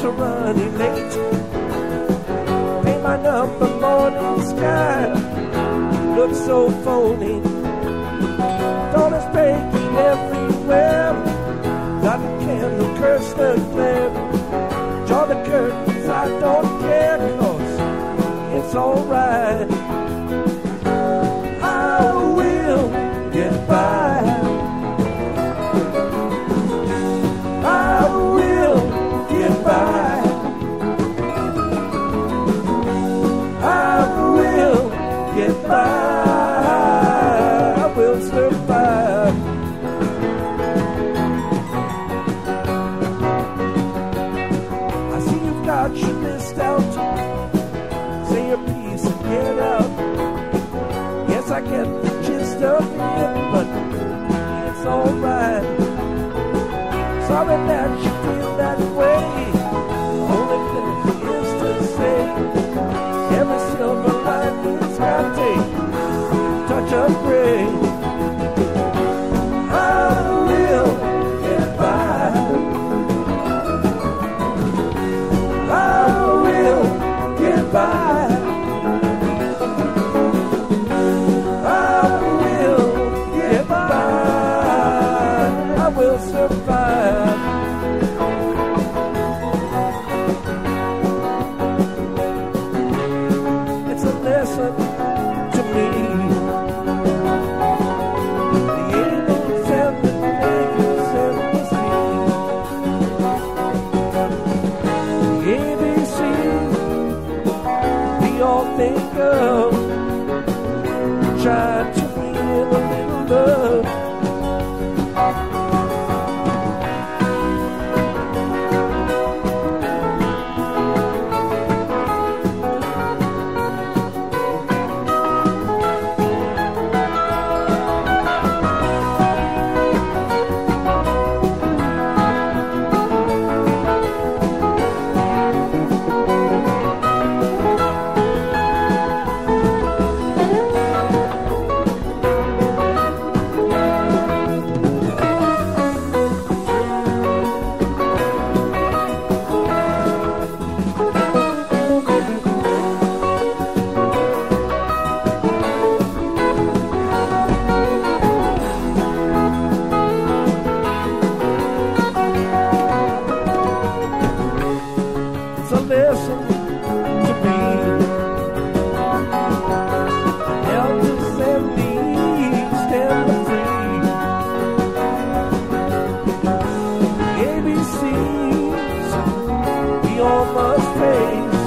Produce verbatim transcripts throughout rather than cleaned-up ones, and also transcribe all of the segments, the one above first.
are running late. Pay my number, morning sky looks so phony. Dawn is breaking everywhere. Got a candle, curse the glare. Draw the curtains, I don't care, 'cause it's alright. I will get by. I will get by. I will get by. I will survive. I see you've got your list out. Say your piece and get out. Yes, I get the gist of it, but it's alright. Sorry that you feel that way. Only thing is to say, every silver lining's got a touch of gray. I will get by. I will get by. I will get by. I will survive. It's a lesson to me. The angels and the angels and the sea. The A B Cs we all think of. Try to win a little love. It's a lesson to me. Elders and me stand free. A B Cs we all must face.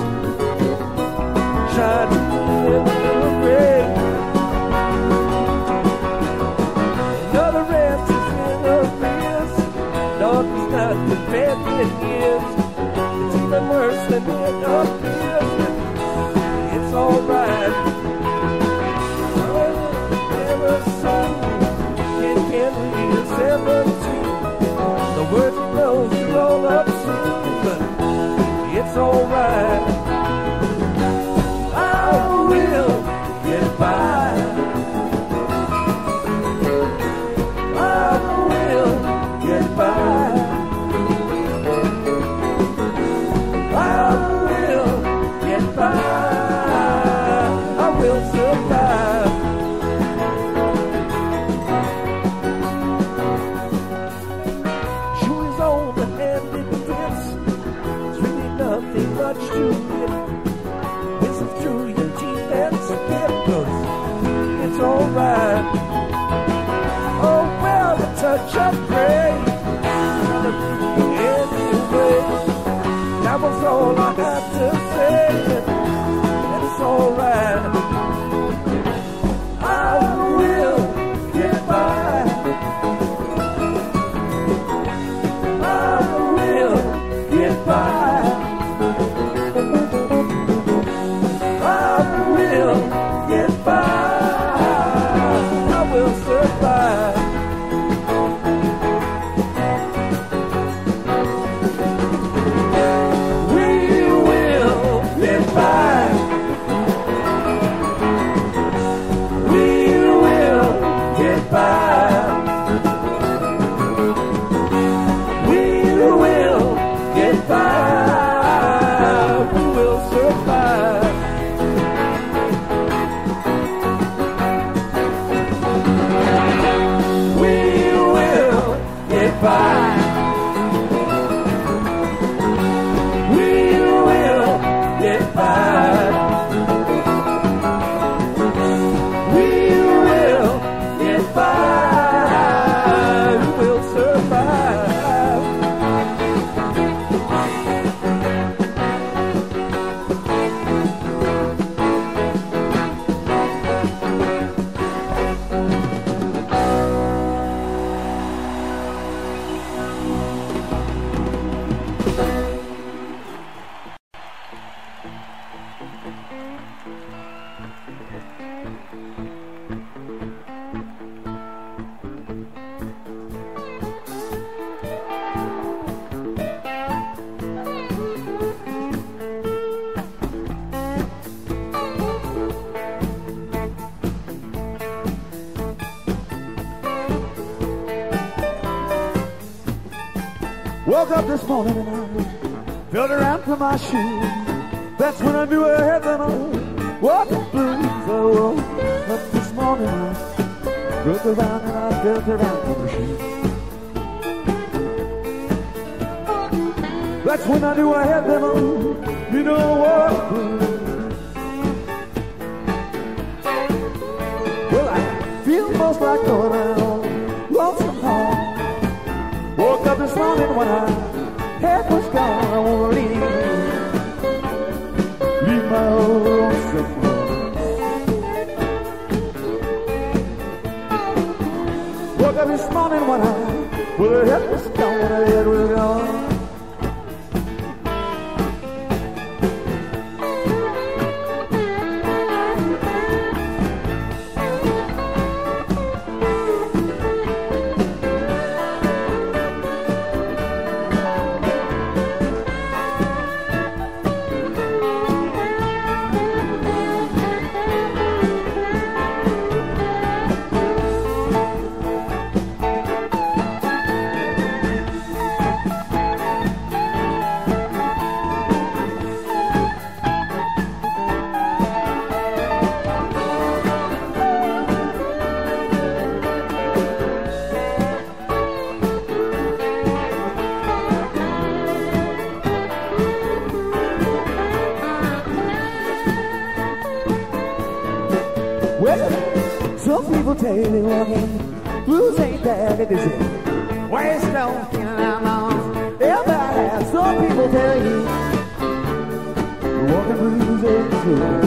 Try to live a little break. Another rest is in a arrears. Dog is not the bed it is. It's even worse than it appears. It's alright. Never seen in Henry seventeen. The word knows you roll up soon, but it's alright. I will get by. I will get by. fine. We will get by. We will get by. We'll survive. Woke up this morning and I felt around for my shoes. That's when I knew I had them on. Walkin Blues. I woke up this morning and I looked around and I felt around for my shoes. That's when I knew I had them on. You know what? Well, I feel most like going out lonesome home. Woke up this morning when I head was gone. I won't leave, leave my old lonesome home. Woke up this morning when I, well, the head was gone, the head was gone. Some people tell you walking blues ain't bad, it is it. Waste don't feel I'm on. Everybody, some people tell you walking blues ain't good.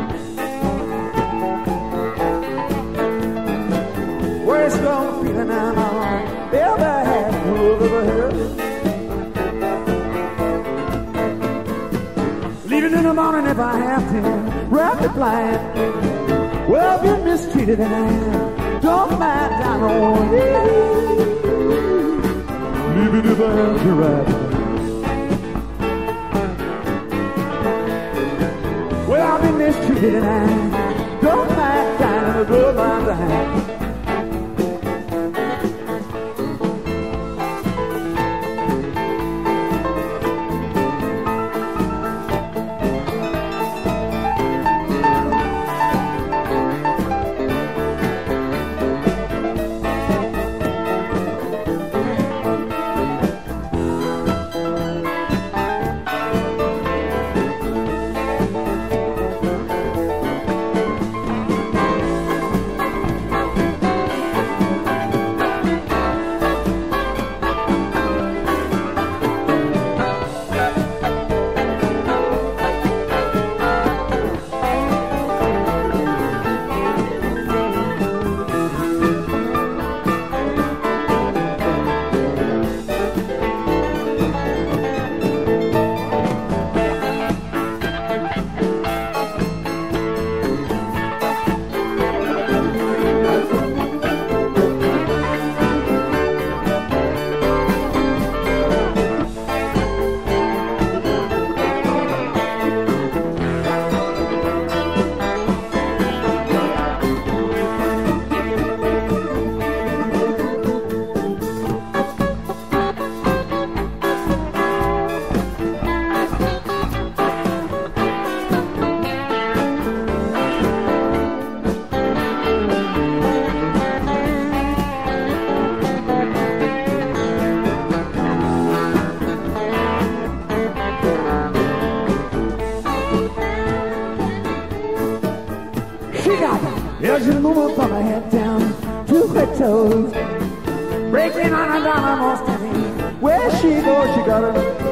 Waste don't feel I'm on. Everybody, who've ever heard it. Leaving in the morning if I have to, wrap the blind. Well, I've been mistreated and I don't mind down on you. Leaving if I have to ride. Well, I've been mistreated and I don't mind down on the line. almost anywhere she goes, she got her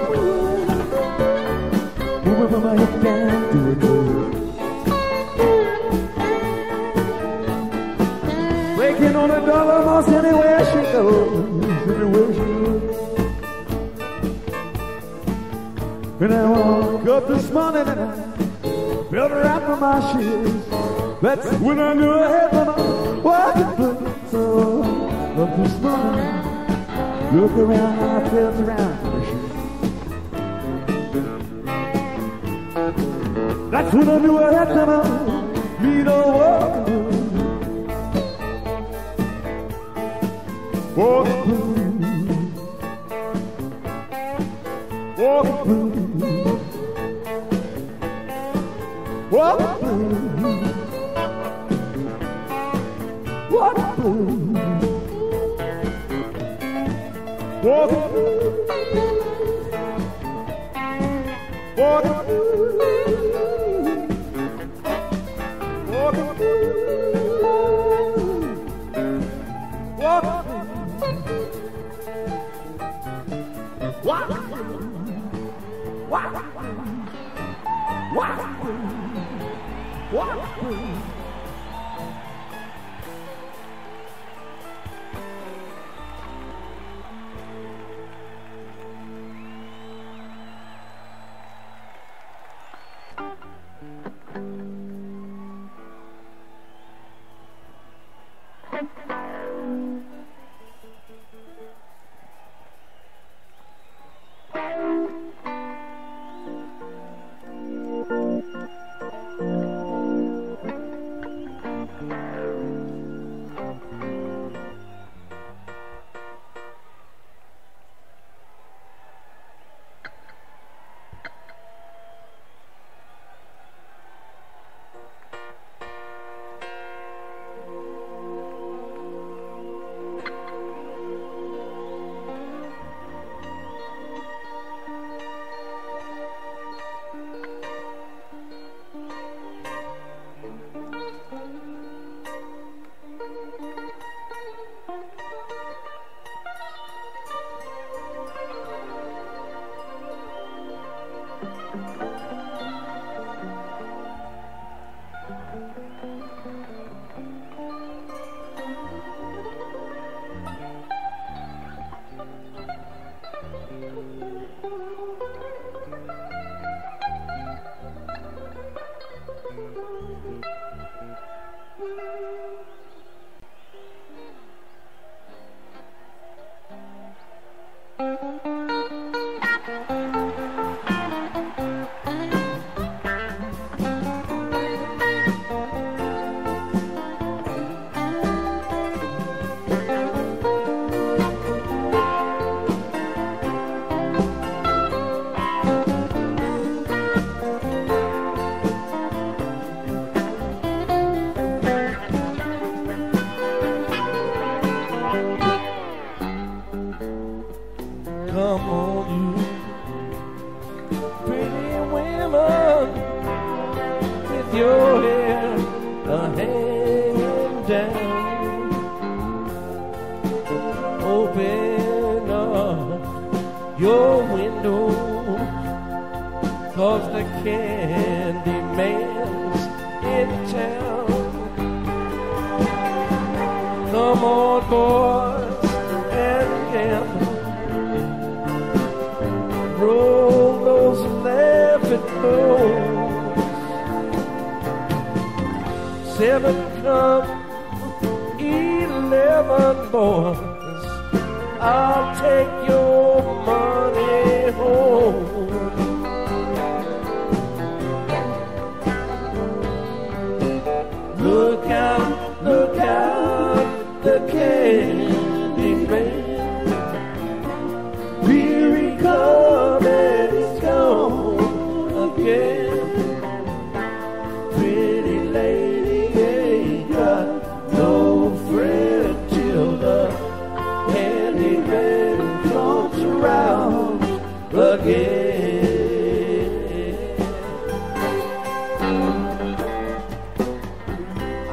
moving from my hip down to her toes. Breaking on a dollar almost anywhere she goes, anywhere she goes. And I woke up this morning and I felt her out from my shoes. That's when I knew I had my walking blues. So up this morning, look around, I felt around for her shoes. That's when I knew I had to meet a walking blues. Walking blues, walking blues, walking blues, walking blues, walking blues, walking blues, walking blues, walking. What? What? What? What?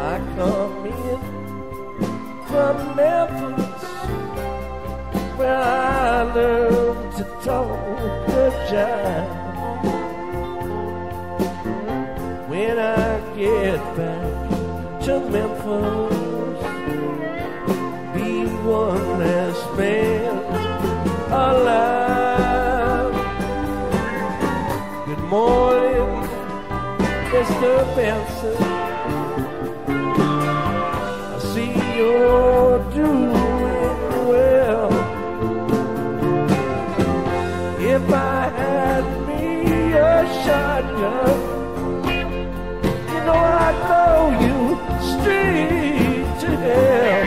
Well, learned to talk the jive. When I get back to Memphis, be one last man alive. Good morning, Mister Benson. I see you're doing well. If I had me a shotgun, you know I'd throw you straight to hell.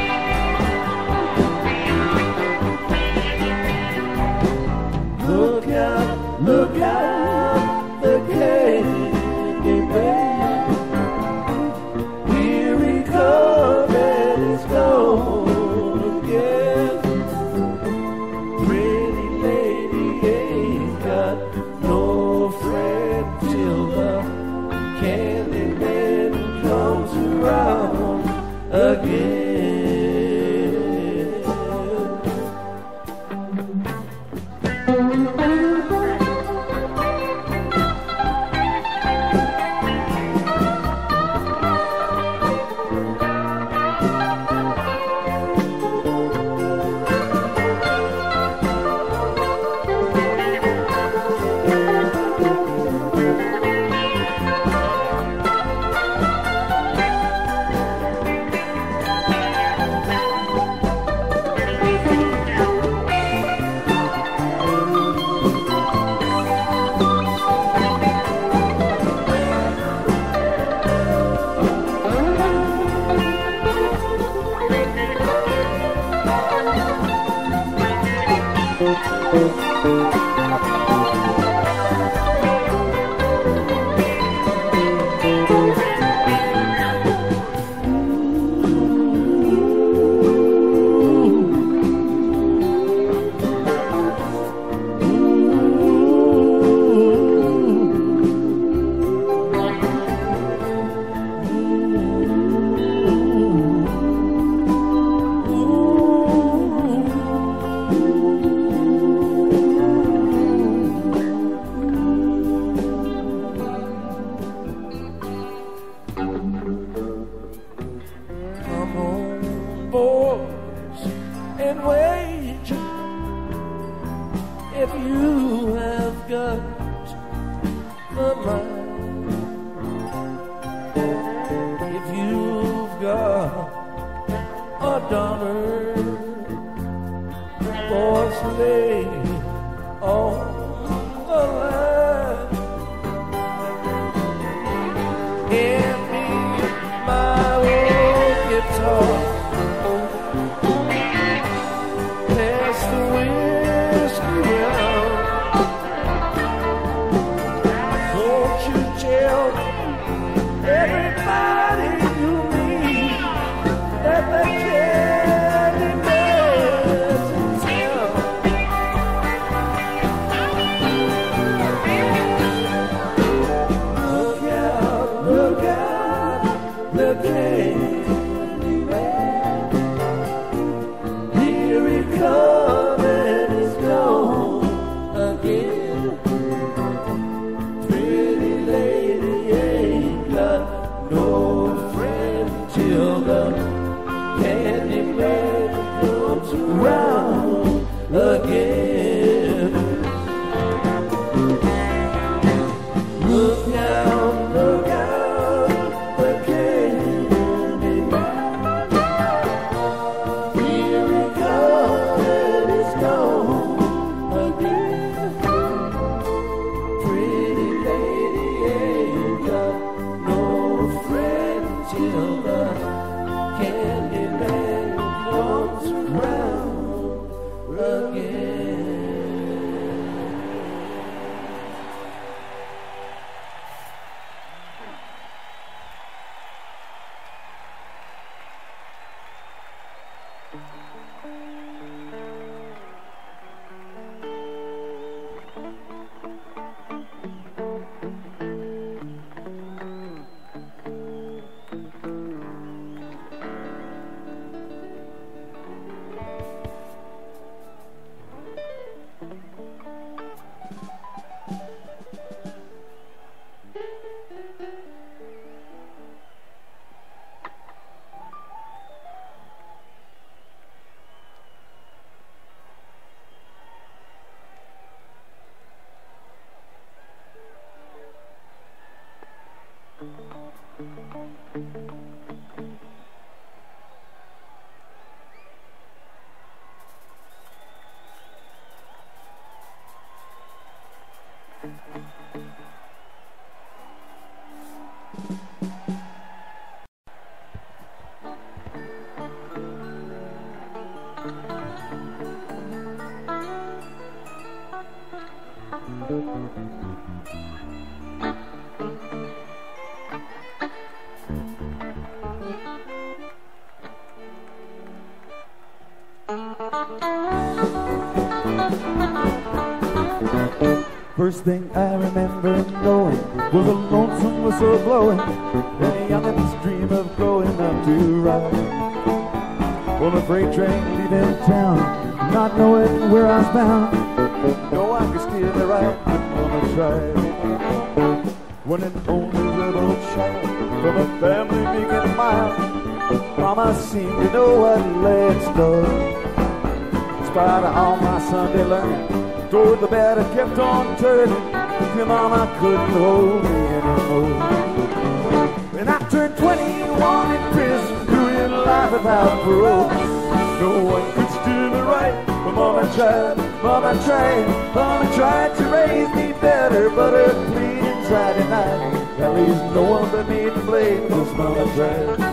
Look out, look out, the Candyman. Here he comes and he's gone again. Pretty lady ain't got no friend till the Candyman comes around again. First thing I remember knowing was a lonesome whistle blowing, and a youngin's dream of growing up to ride. Well, a freight train leaving town, not knowing where I was bound. No, I could steer the right, but Mama tried. When an only rebel child from a family big and mild, Mama seemed to know what lay in store. In spite of all my Sunday learning, toward the bed I kept on turning, till Mama couldn't hold me anymore. When I turned twenty-one in prison, doing life without parole, no one could steer me right, but Mama tried, Mama tried, Mama tried to raise me better, but her plea inside at night, at least no one but me to blame, 'cause Mama tried.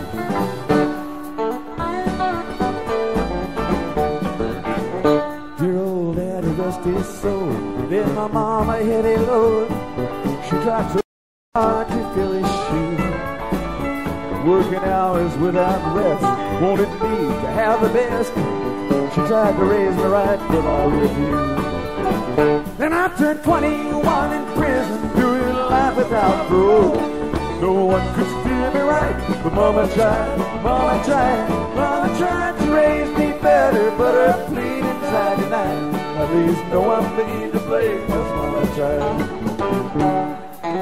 Rest his soul. Then my mama hit a load. She tried so hard to fill his shoes, working hours without rest, wanted me to have the best. She tried to raise me right, but I refused. Then I turned twenty-one in prison, doing life without parole. No one could steer me right, but Mama tried, Mama tried, Mama tried to raise me better, but her plea inside tonight, at least no one for me to blame, 'cause Mama tried.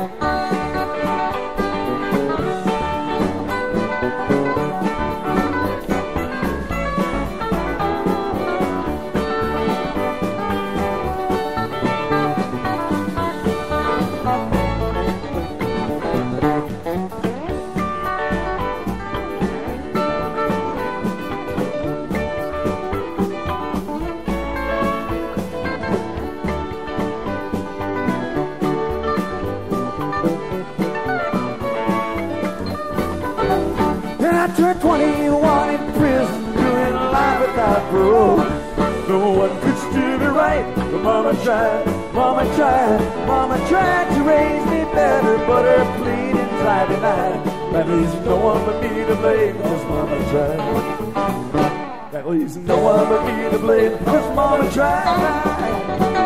Turned twenty-one in prison, doing life without parole. No one could steer me right, but Mama tried, Mama tried, Mama tried to raise me better, but her plea inside tonight, at least no one but me to blame, 'cause Mama tried. At least no one but me to blame, 'cause Mama tried.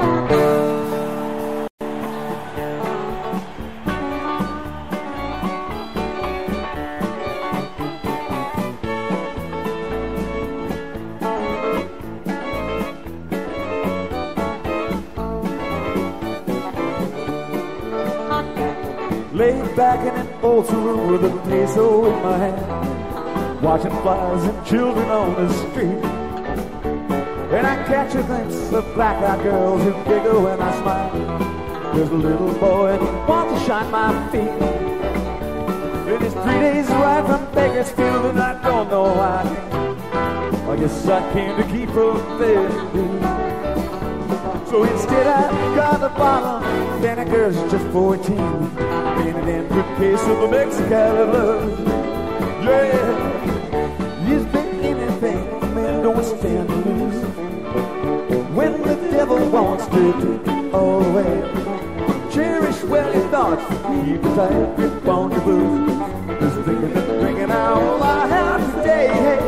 Laid back in an old saloon with a peso in my hand, watching flies and children on the street. And I catch a glimpse of black-eyed girls who giggle when I smile. There's a little boy who wants to shine my feet. It is three days ride from Bakersfield and I don't know why. I guess I came to keep from there. So instead I got a bottle, vinegar's just fourteen, and an empty case of the Mexicali Blues. Yeah, is there anything men don't stand to lose? When the devil wants to take all away, cherish well your thoughts, keep a tight grip on your booze. Just thinking and drinking all I have today. Hey.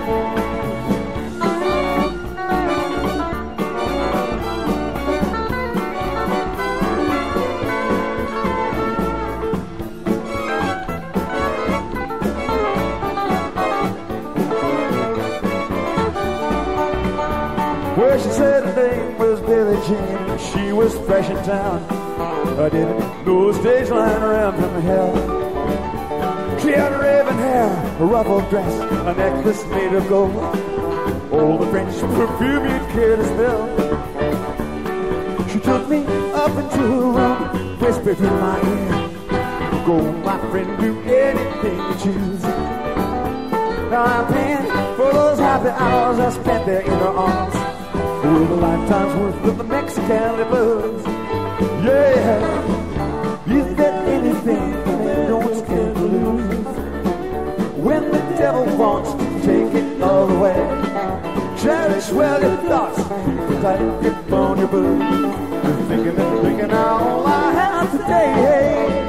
Well, she said her name was Billie Jean, and she was fresh in town. I didn't know a stage line around from hell. She had raven hair, a ruffled dress, a necklace made of gold, all the French perfume you'd care to smell. She took me up into her room, whispered in my ear, "Go, my friend, do anything you choose." Now I'm paying for those happy hours I spent there in her arms, with a lifetime's worth of the Mexicali Blues. Yeah, is there anything that don't stand to lose? When the devil wants to take it all away, cherish well your thoughts, tight grip on your boots. You're thinking and thinking all I have today.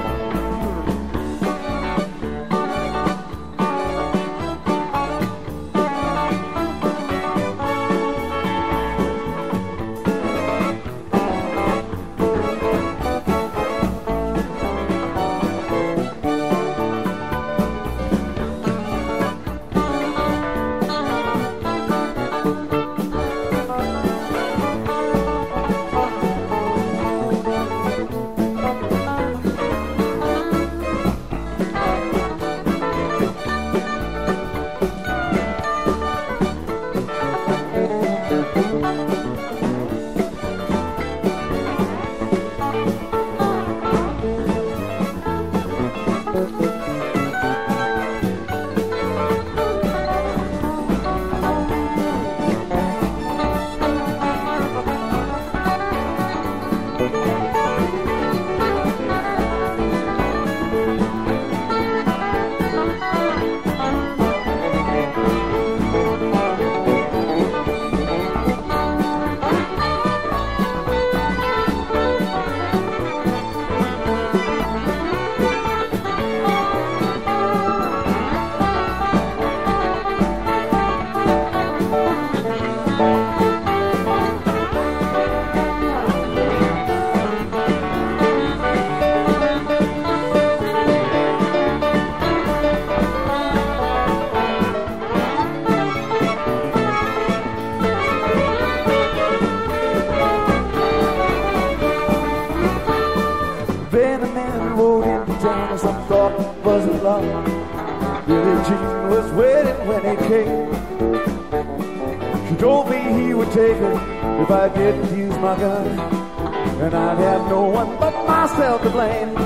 If I didn't use my gun, and I'd have no one but myself to blame.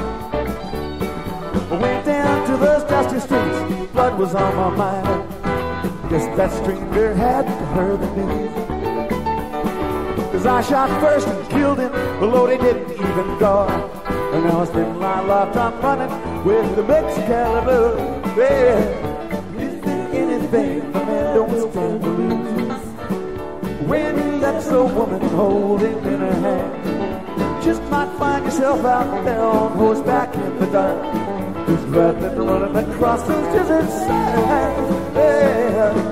I went down to those dusty streets, blood was on my mind. Guess that stranger had heard the news. Cause I shot first and killed him, although they didn't even guard. And now it's been line locked, I'm running with the Mexicali Blues. Yeah, is there anything the man don't stand to lose? When you let a woman hold it in her hand, just might find yourself out there on horseback in the dark, just riding and running across those desert sands. Yeah.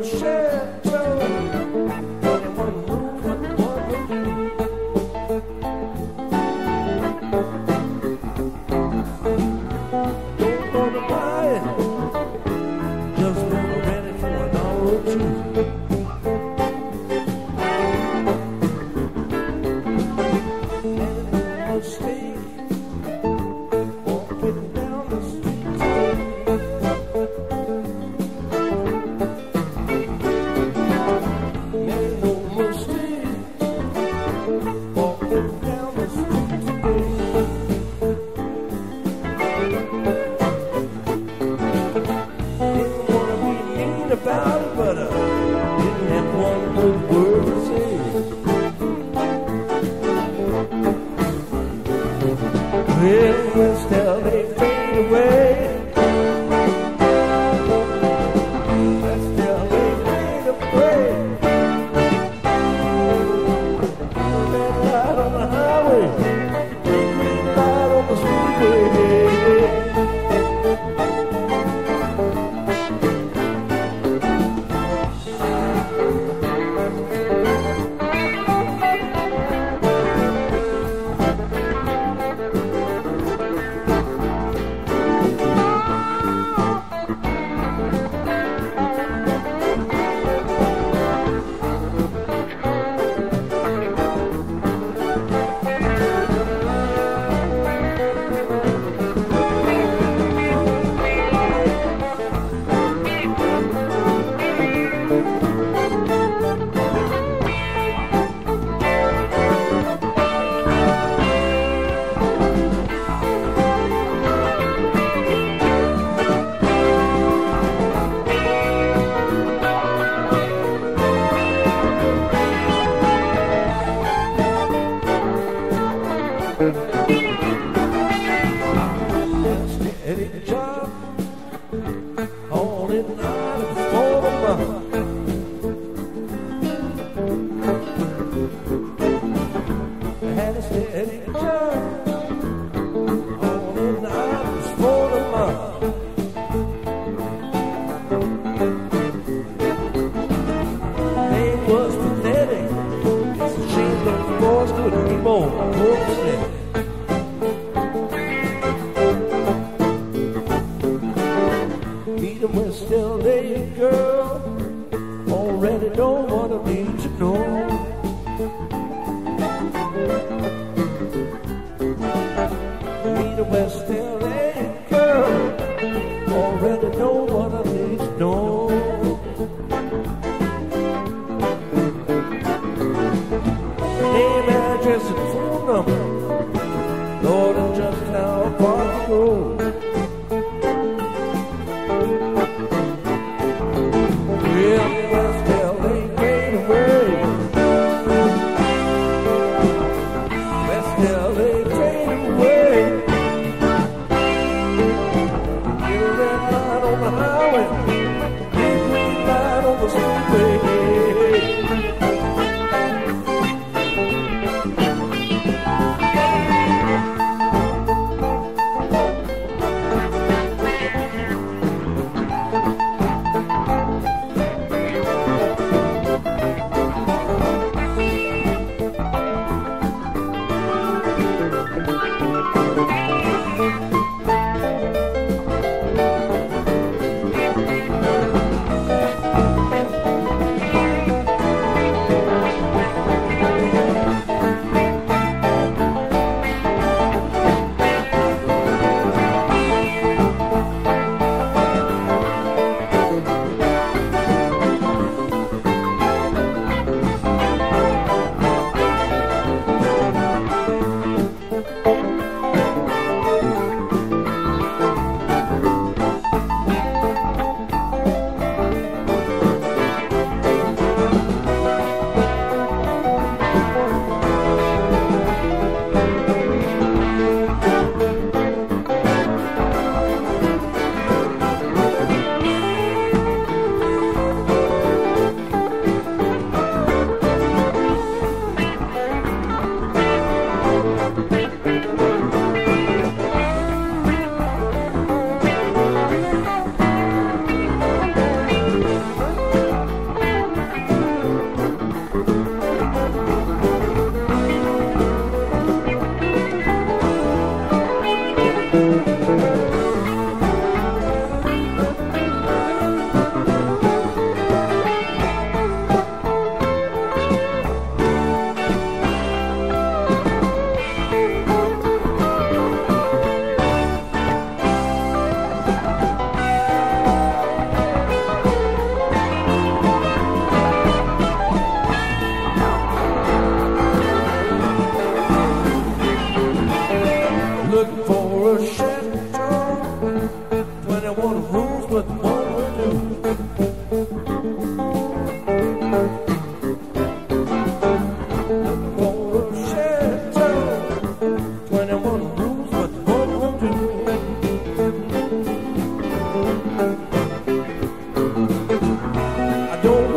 Well, West L A fade away.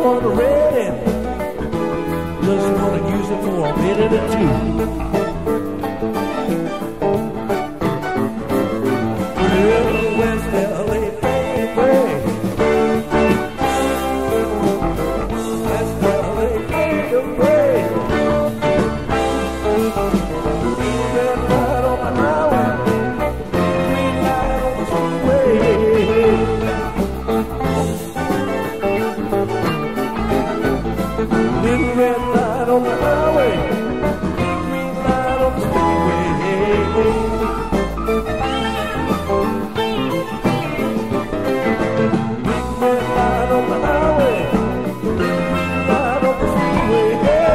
want the red end. Just want to use it for a minute or two. Well, West L A Fadeaway. West L A Fadeaway. Red light on the highway, green light on the freeway. Little red light on the highway, green light on the freeway. Big red light on the highway, green light on the freeway.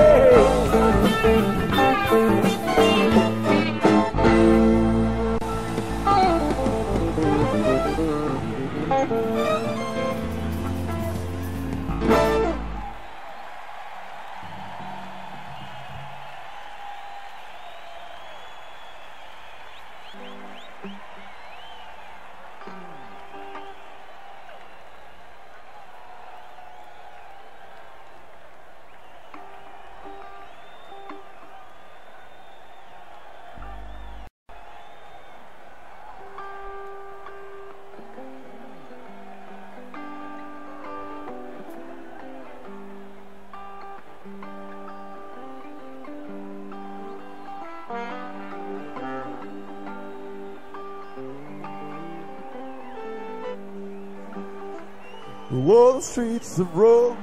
Wall streets of Rome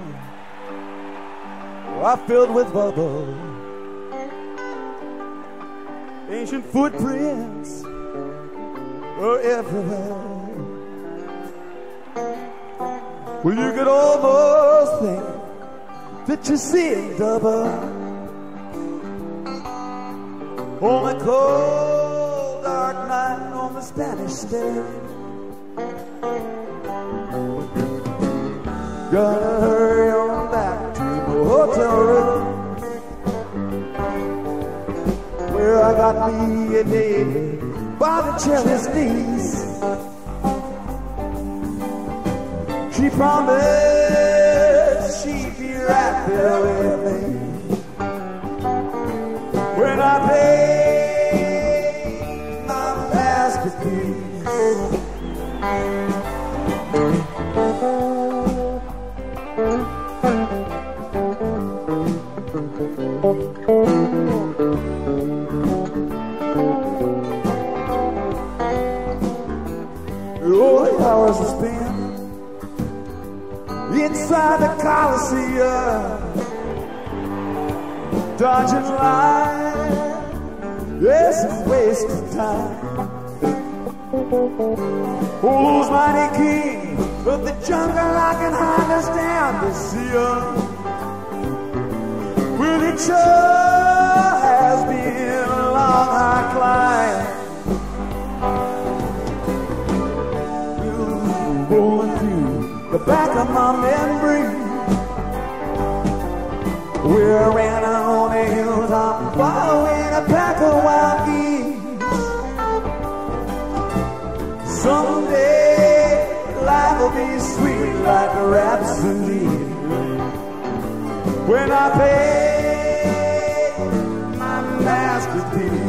are filled with bubbles, ancient footprints are everywhere. Well, you could almost think that you see it double on a cold dark night on the Spanish stage. Gonna hurry on back to the hotel room where I got me a lady by the jealous knees. She promised she'd be right there with me when I paid my masterpiece. All the hours I spent inside the Coliseum, dodging lines, yes, it's wasting time. All those mighty kings of the jungle, I can understand to see them. Well, it sure has been a long, hard climb. Rolling through the back of my memory, where I ran out on the hilltop, following a pack of wild geese. Someday life will be sweet like a rhapsody when I pay my masterpiece.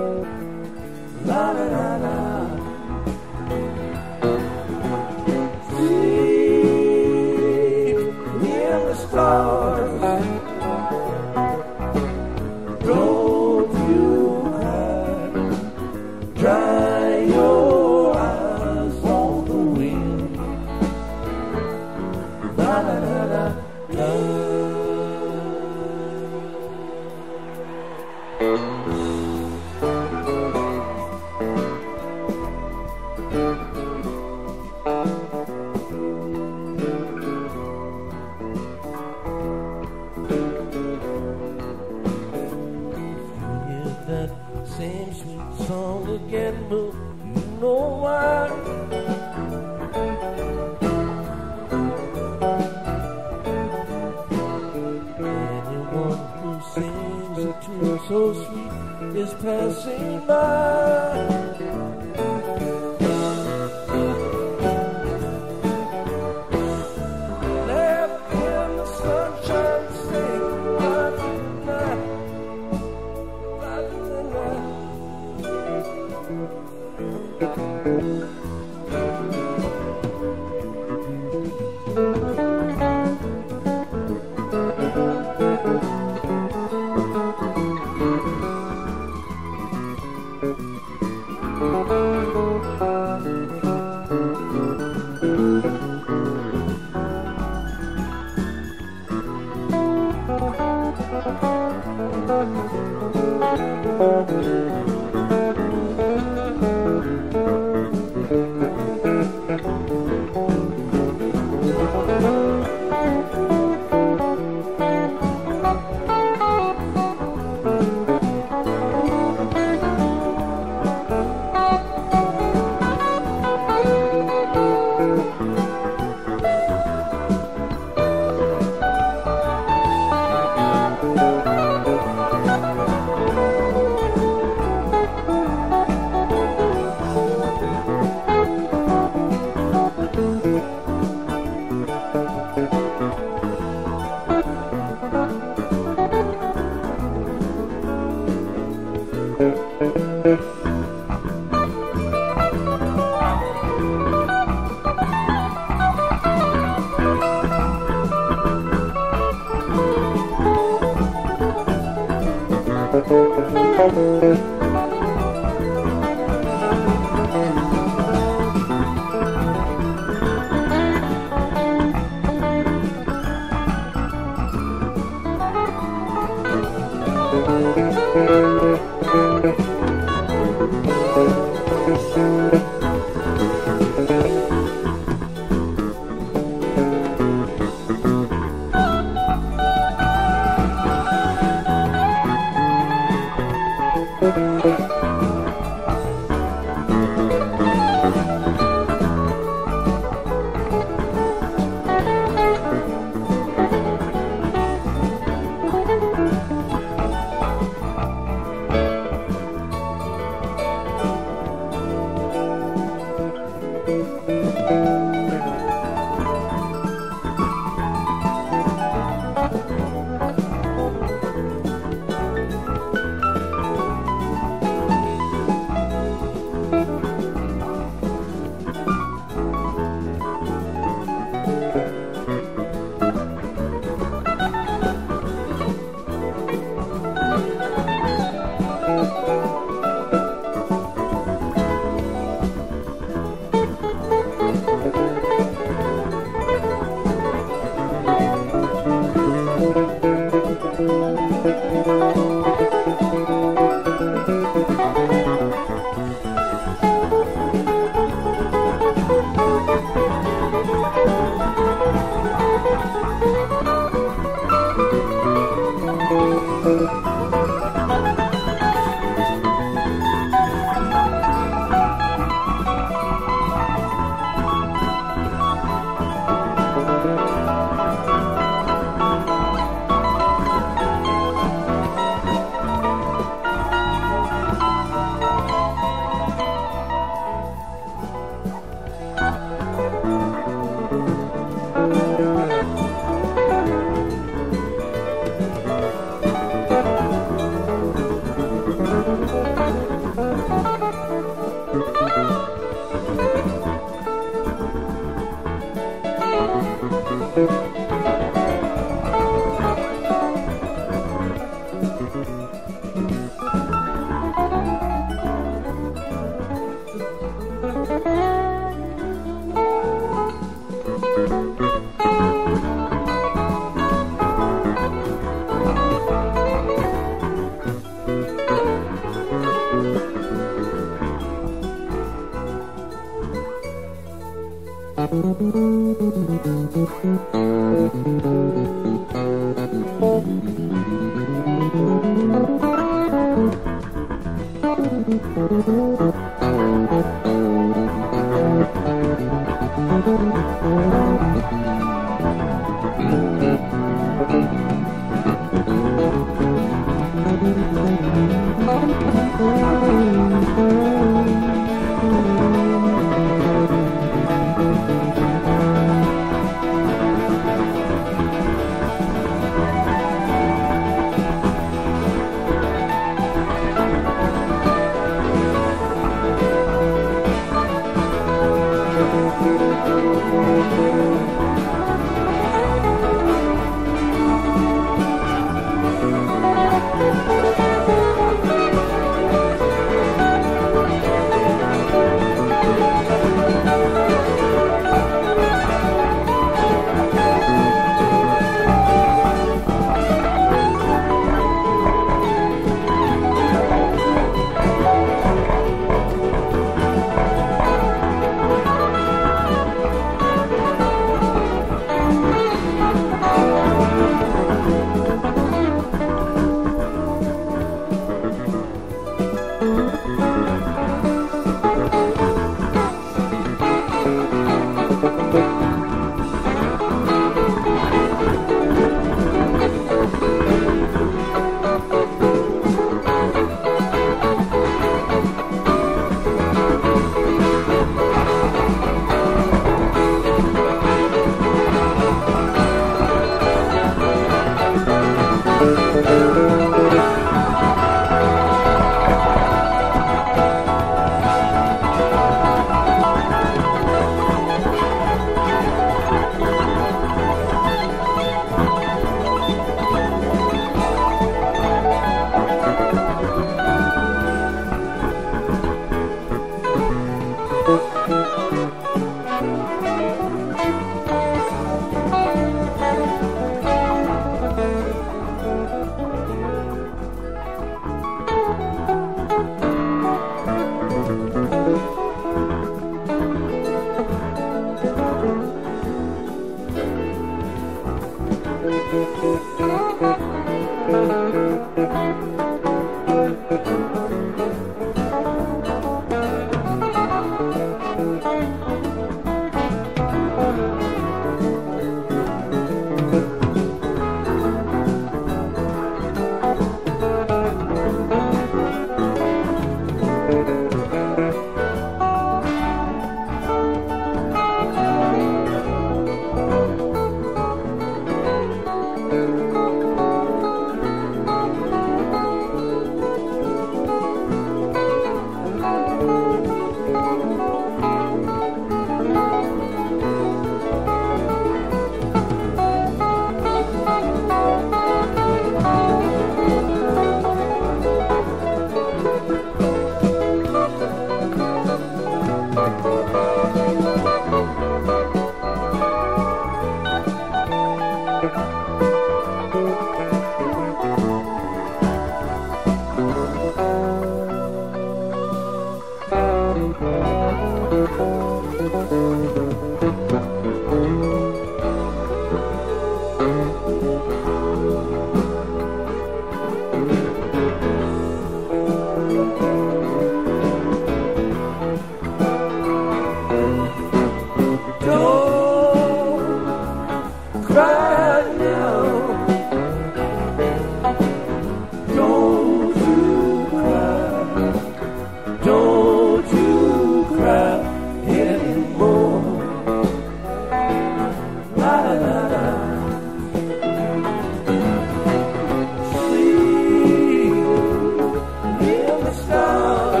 stars.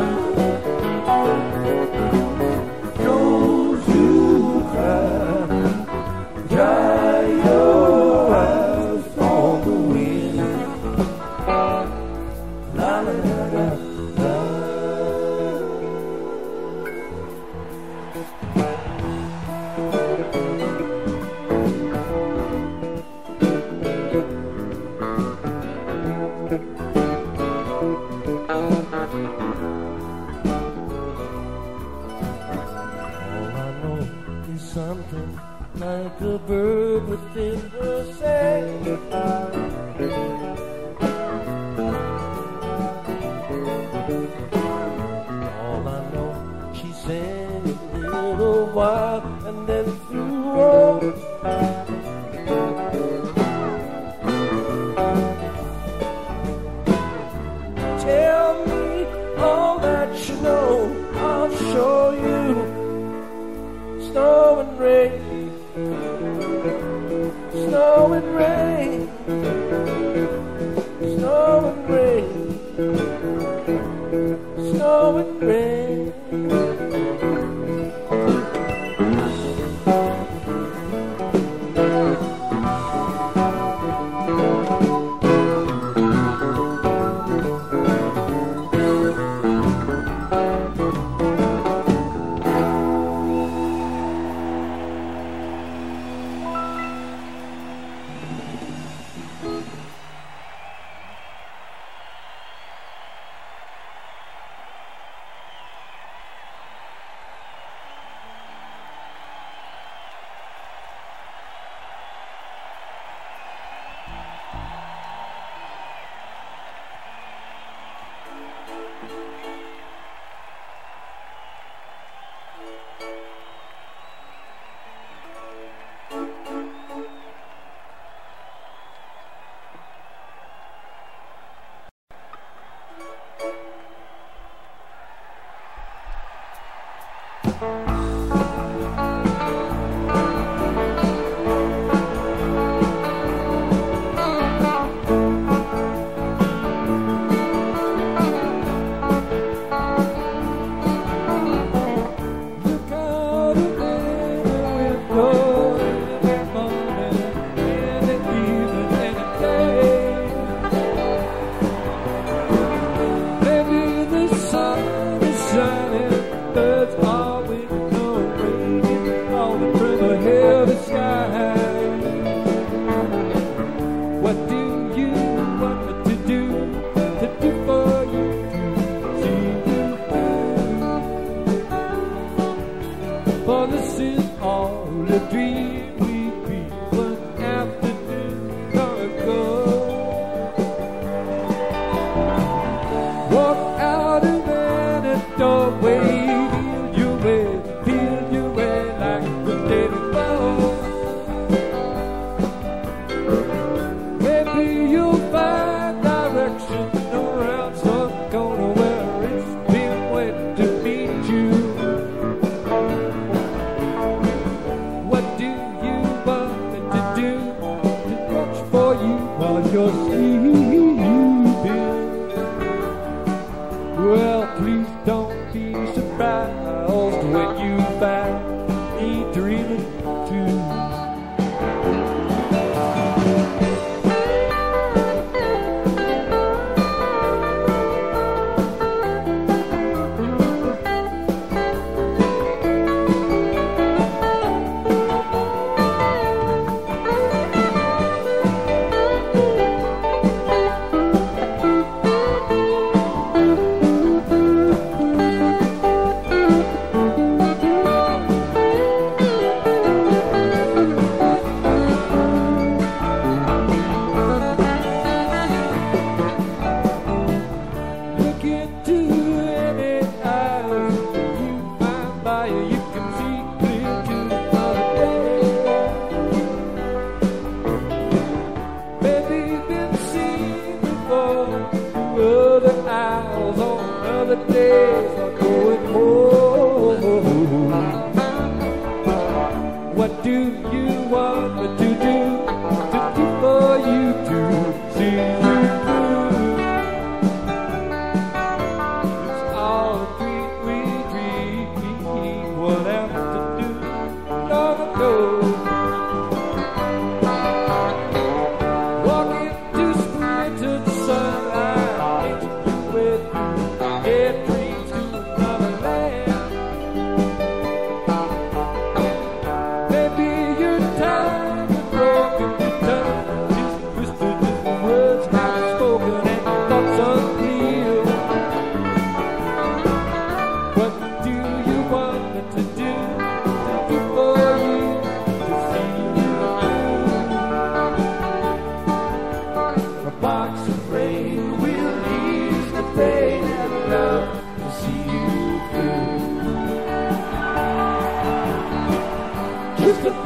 Don't you cry, dry your eyes on the wind. La la la la la. Something like a bird within her song. All I know, she sang a little while and then flew on. Tell me all that you know, I'll show you. Snow and rain, snow and rain, snow and rain, snow and rain.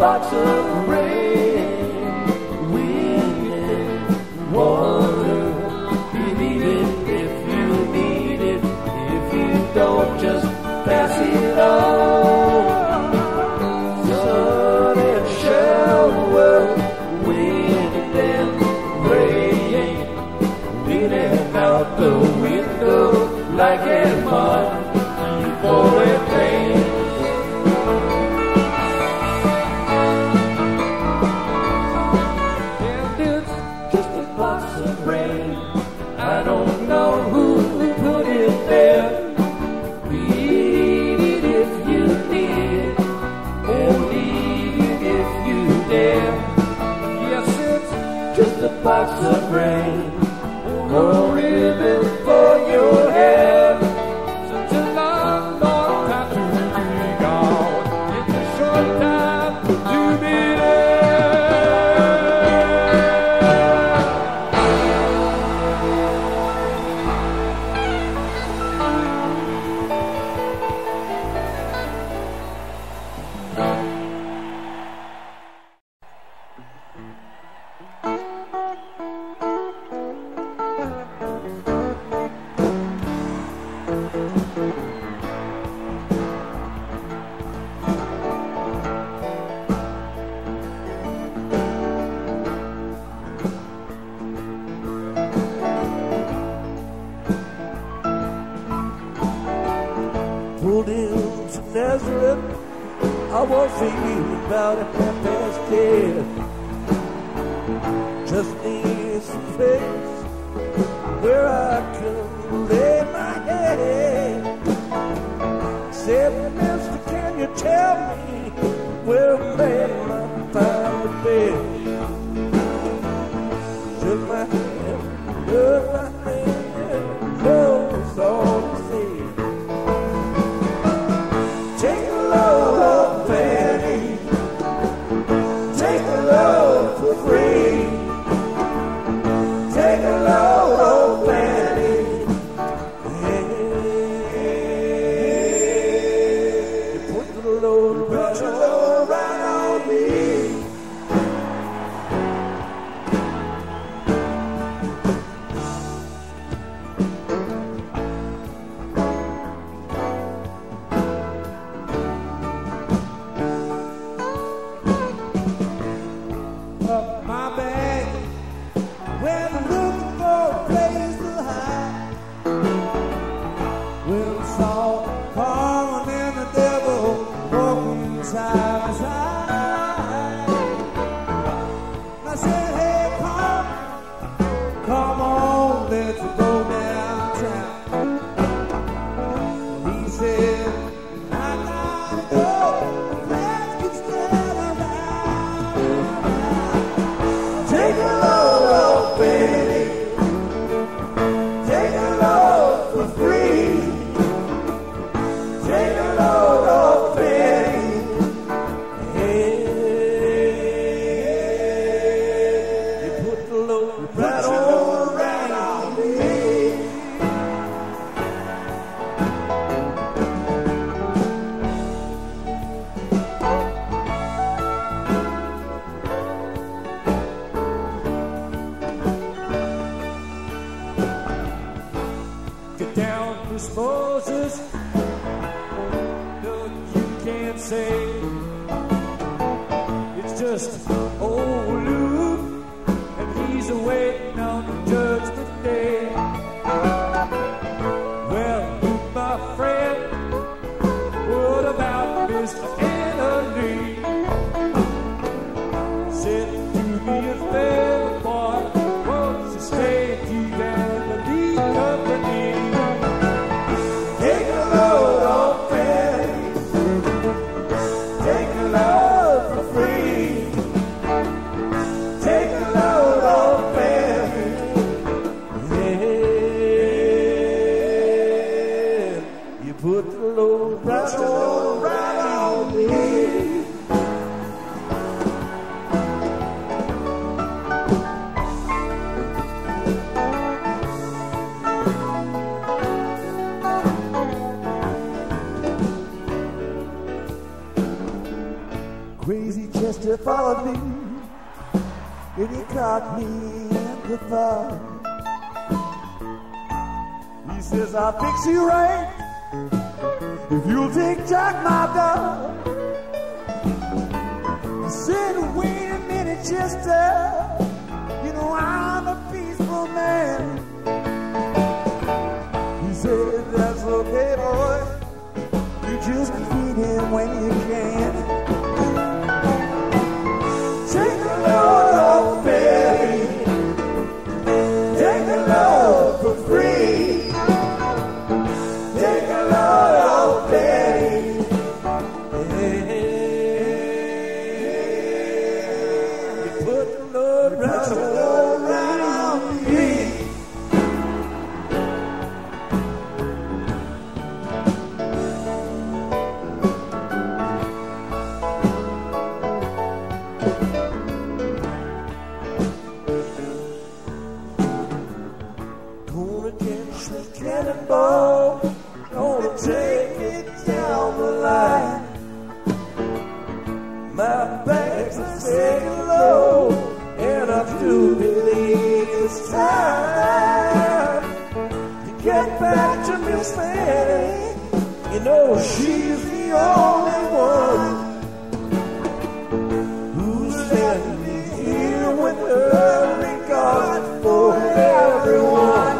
box of rain, wind and water. Believe it if you need it. If you don't, just pass it on. Sun and shower, wind and rain, leaning out the window like a mud for a pain. And it's just a box of rain. I don't know who put it there. Read it if you need, or leave it if you dare. Yes, it's just a box of rain, or a ribbon for your hair. Such a long, long time to be gone. It's a short time to be there. Pulled into Nazareth, I was feeling about a half past ten. Just need some place where I can lay my head. Said, mister, can you tell me where a man might find a bed? Shook my hand, shook my hand, no, that's all I said. Take a load of Fanny, take a load for free. Take a load of Fanny, hey, you put the load right, put load right on me. Up my bag, when I'm looking for a place to hide. When I saw Carl and the devil walking side by side, I said, hey Carl, come on, let's go downtown. He said, I gotta go, let's get Stella around. Take a load of Betty, take a load for free. Take a load of Betty, hey, you put the load right on, right on me. Get down, Miss Moses. No, you can't say. It's just old Luke, and he's awaiting on the judgment day. Well, my friend, what about Mister Anthony? Said, do me a favor, boy, won't you stay together, leave company. Take a load of Fanny, take a load for free. Take a load of Fanny, yeah, you put the load right on, right on me. Crazy chest mister followed me, and he caught me in the thought. He says, I'll fix you right if you'll take Jack, my dog. He said, wait a minute, Chester, you know I'm a peaceful man. He said, that's okay, boy, you just feed him when you can. Take a load off, baby, take a load for free. Take a load off, baby. You put the load right, the load right on me. Gonna catch the cannonball, gonna take it down the line. My bags are saying low, and I do believe it's time to get back to Miss Fanny. You know she's the only one who's standing here with her regard for everyone.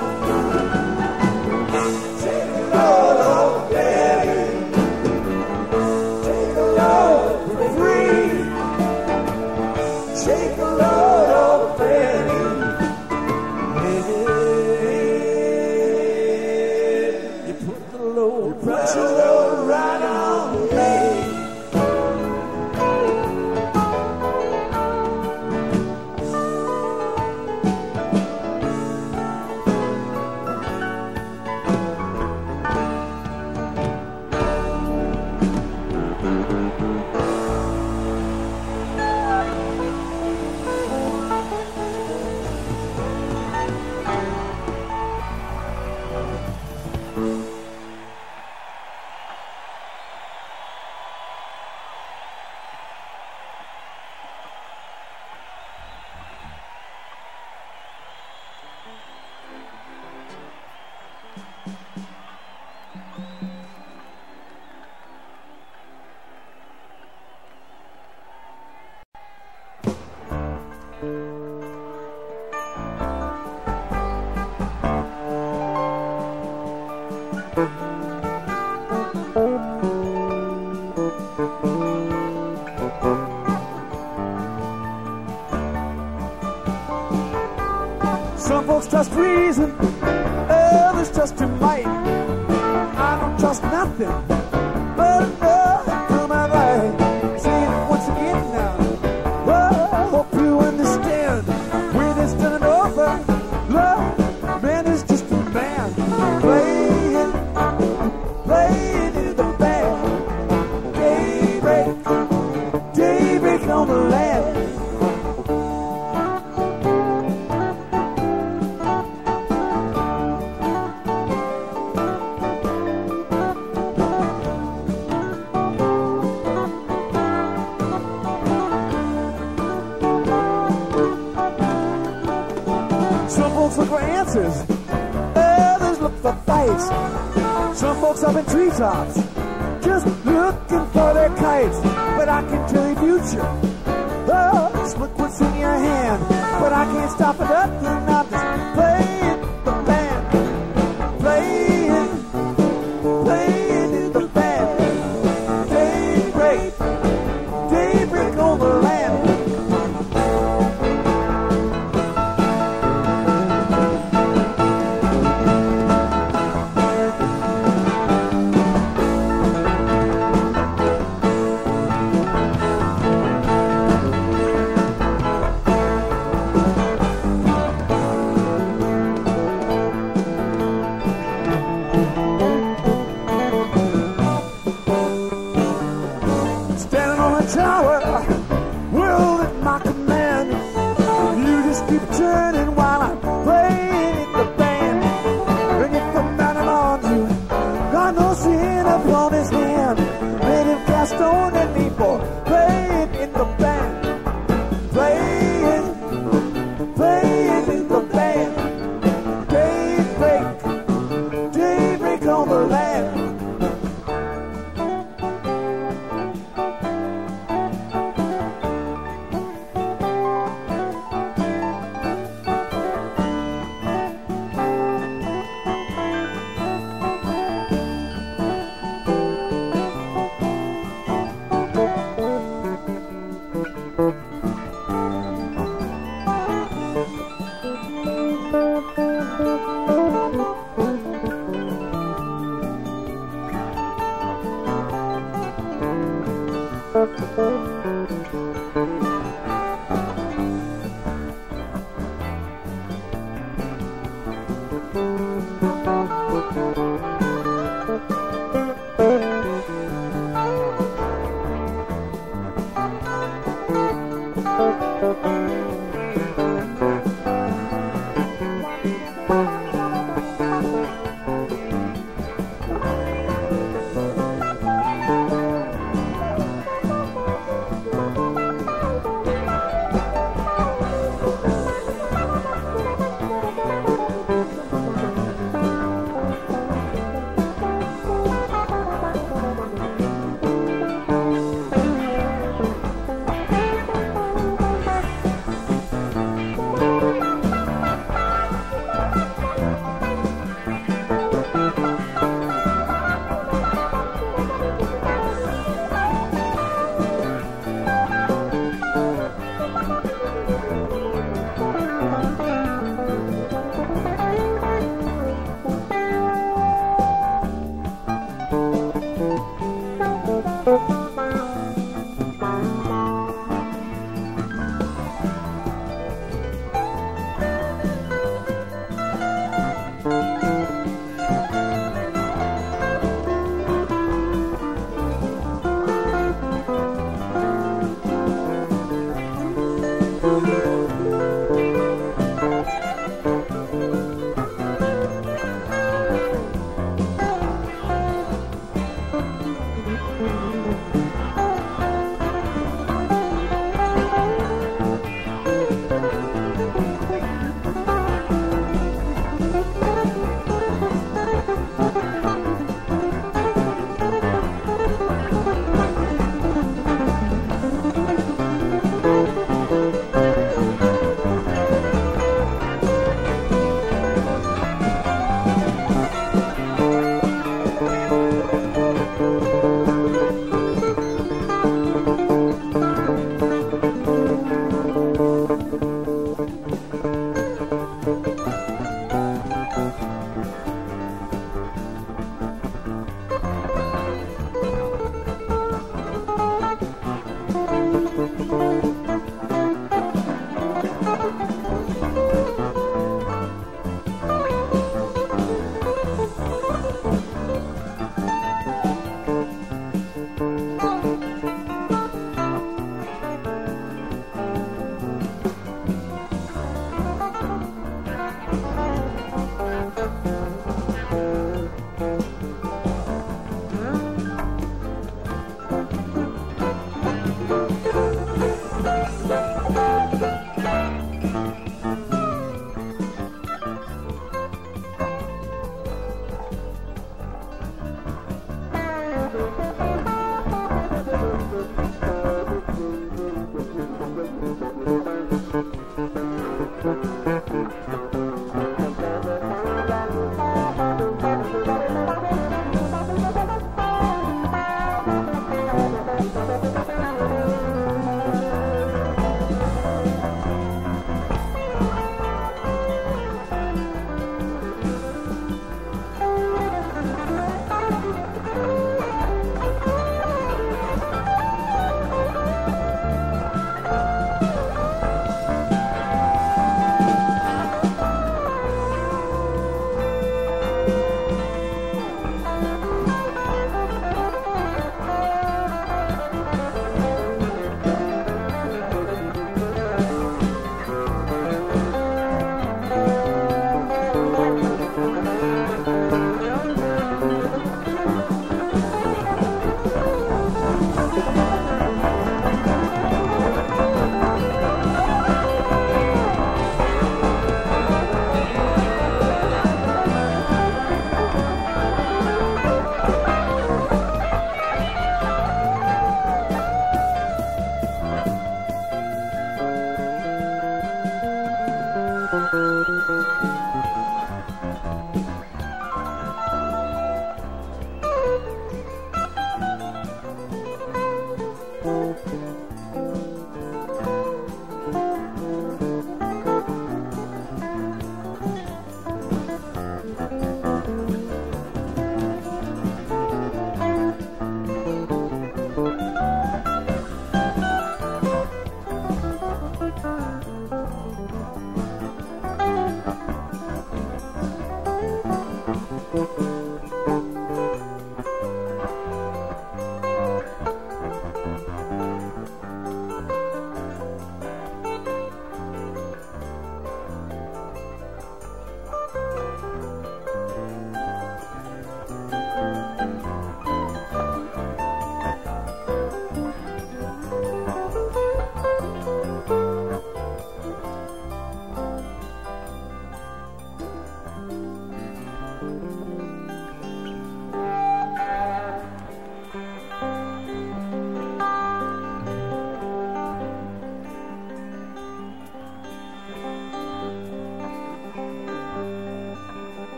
Take a load off, baby. Take a load for free. Take a load off, baby. Yeah. You put the load, you put your load right on me. Some folks trust reason, others trust your might. I don't trust nothing but love to my right. Say it once again now. Oh, I hope you understand. When it's done and over, love, man, is just a band. Playing, playing in the band. Daybreak, daybreak on the land. Look for answers, others look for fights. Some folks up in treetops, just looking for their kites. But I can tell you future, oh, just look what's in your hand. But I can't stop it up, and I'm just playing the band. Playing, playing in the band. Daybreak, daybreak on the land.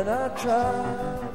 and I tried.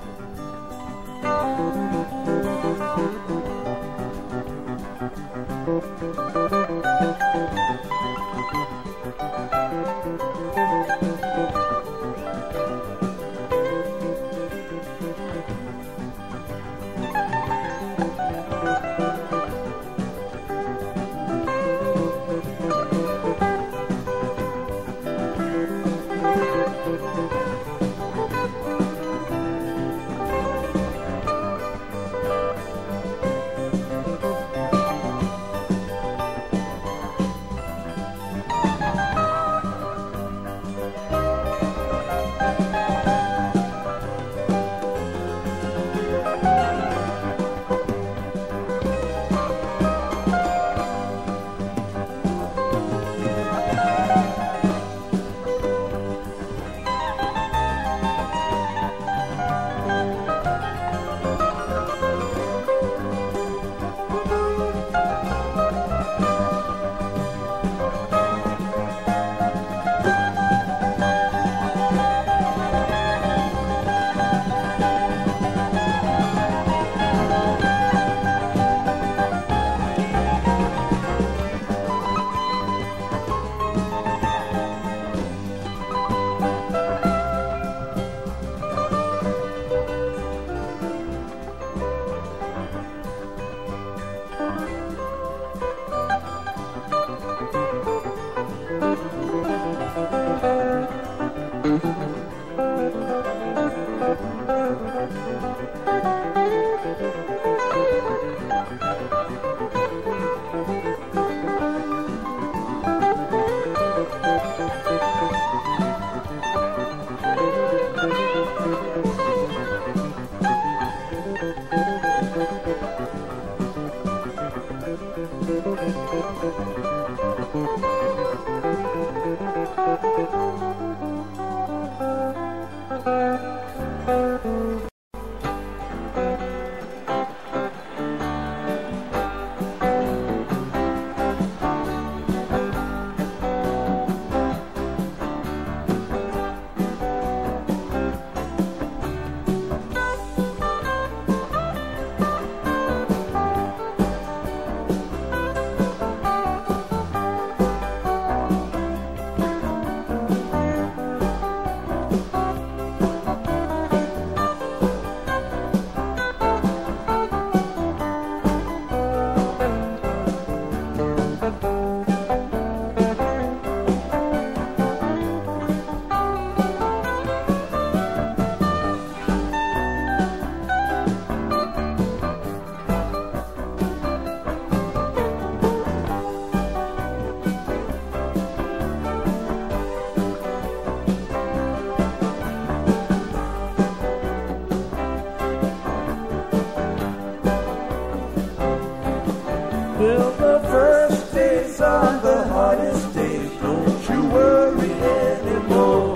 Well, the first days are the hardest days. Don't you worry anymore.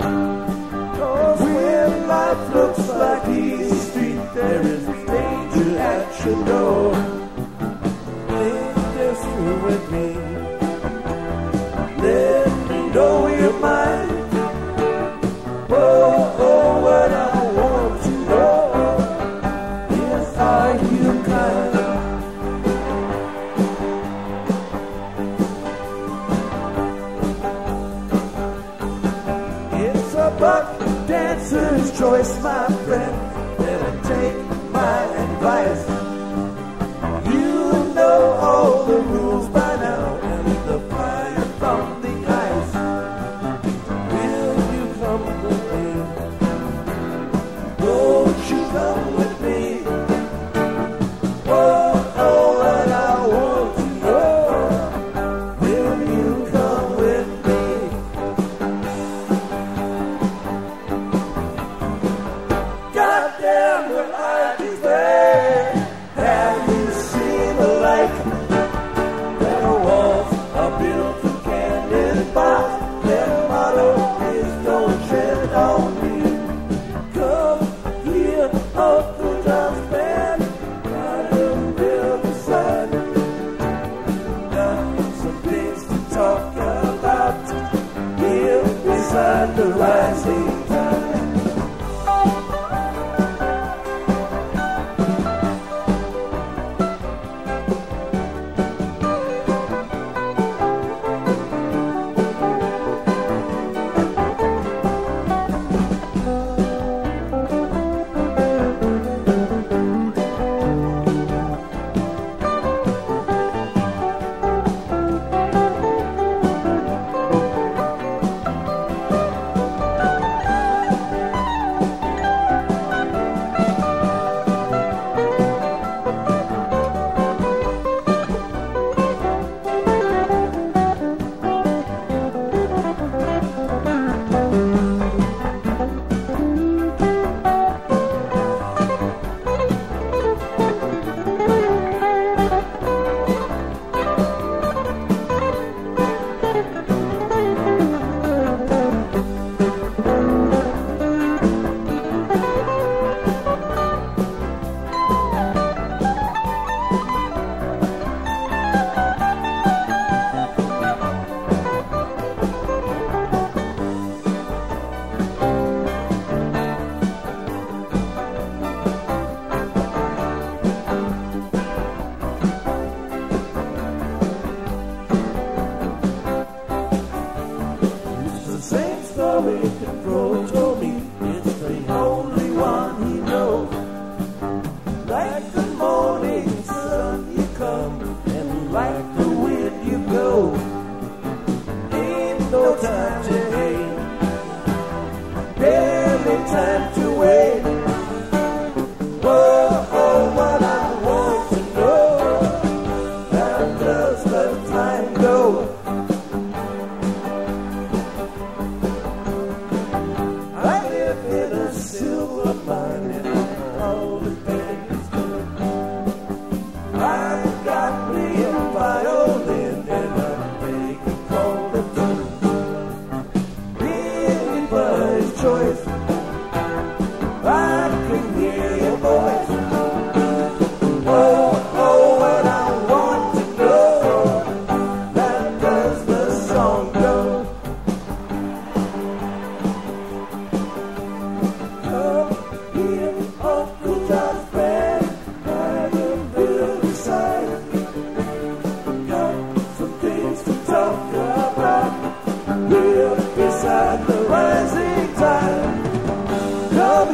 'Cause when life looks like easy street, there is danger at your door. Think this through with me. Let me know your mind. Oh, oh, what I want to know is, are you kind? It's a buck dancer's choice, my friend. Better take my advice. You know all the rules by now, and the fire from the ice. Will you come with me? Won't you come with me? Oh, oh, what I want to know. Will you come with me? Goddamn, will I declare? Have you seen the like? Their walls are built from Candyman. Their motto is don't tread on me. Come here, up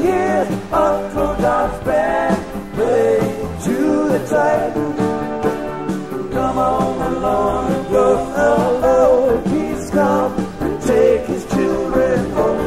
hear Uncle John's band play to the tide. Come on along and go, oh, oh, he's come and take his children home.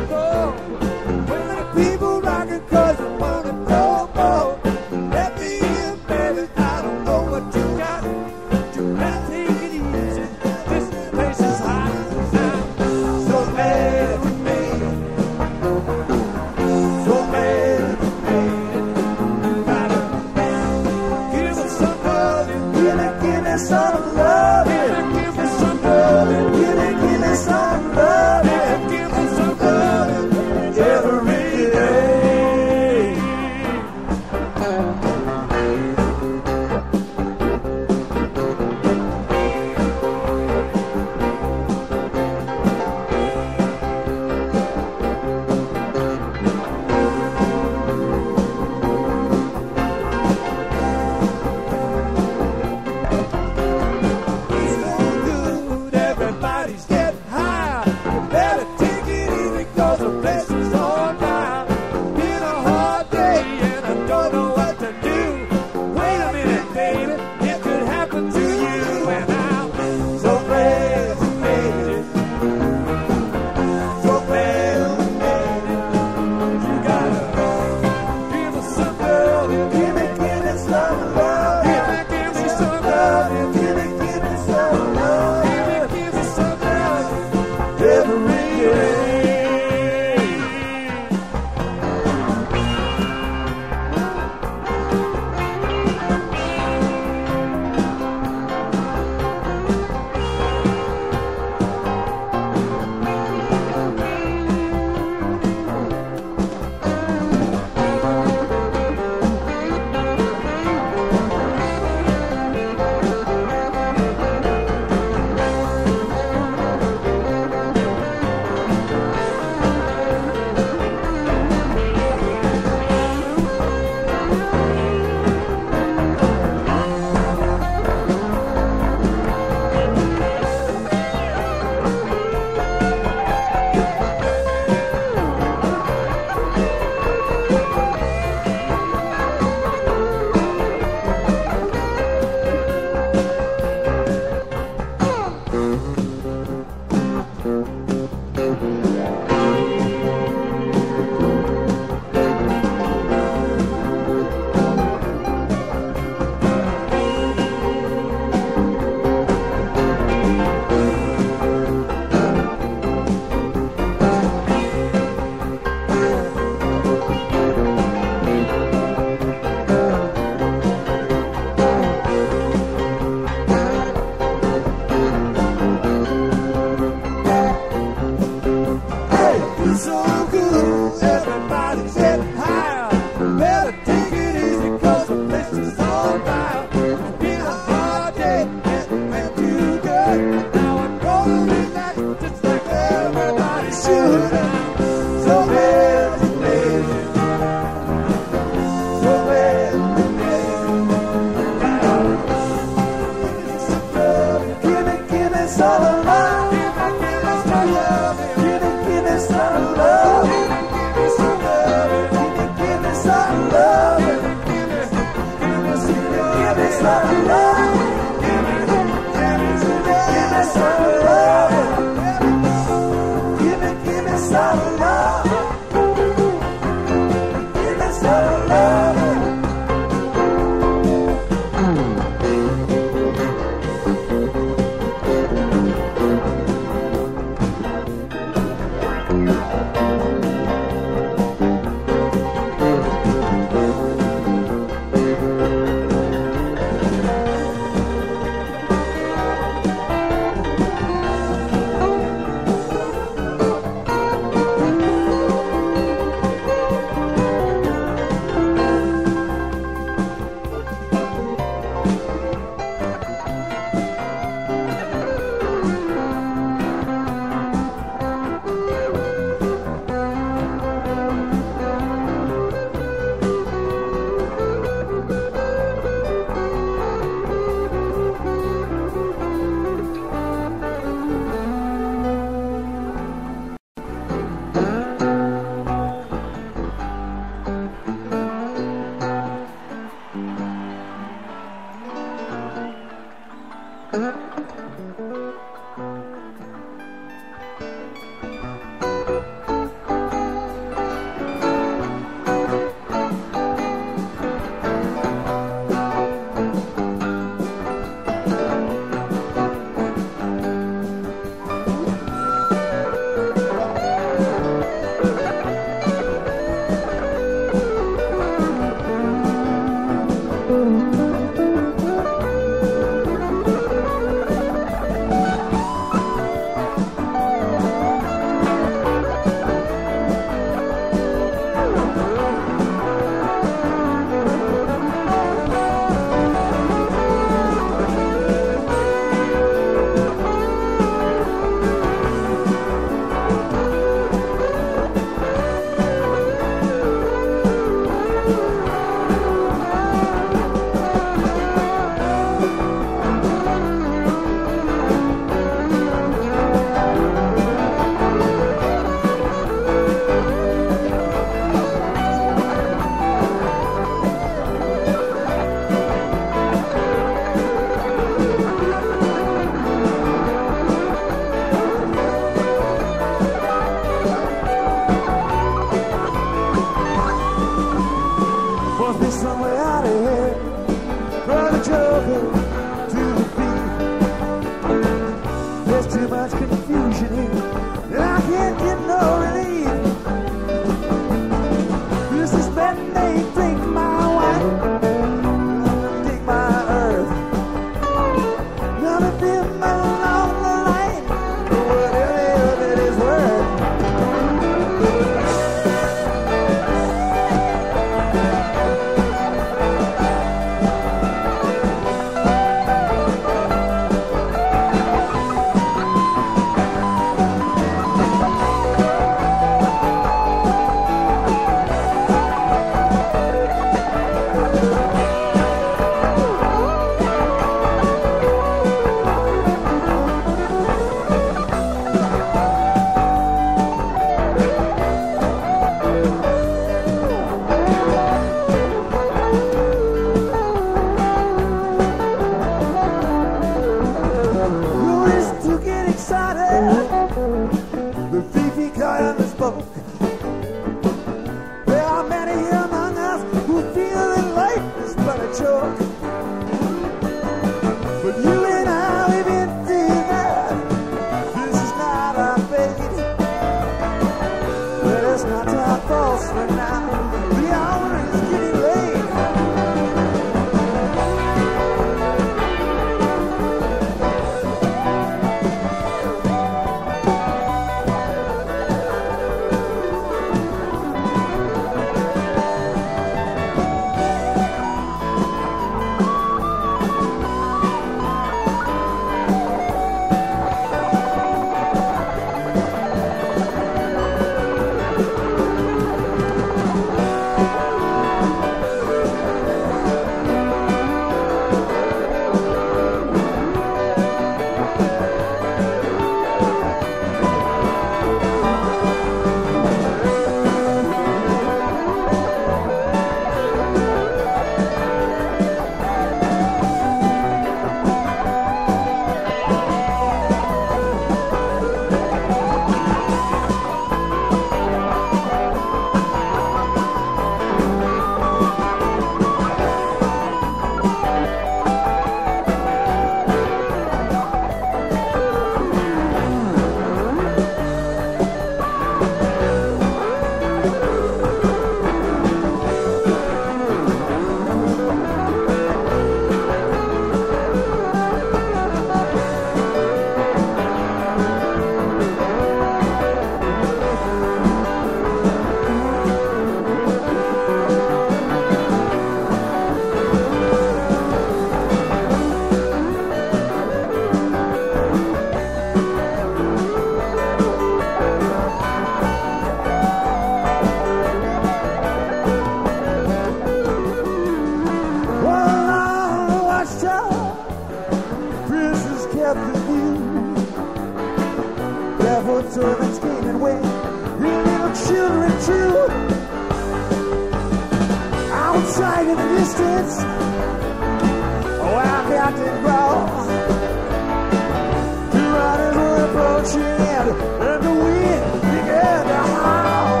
sight in the distance. Oh, I got to grow. The riders were approaching, and the wind began to howl.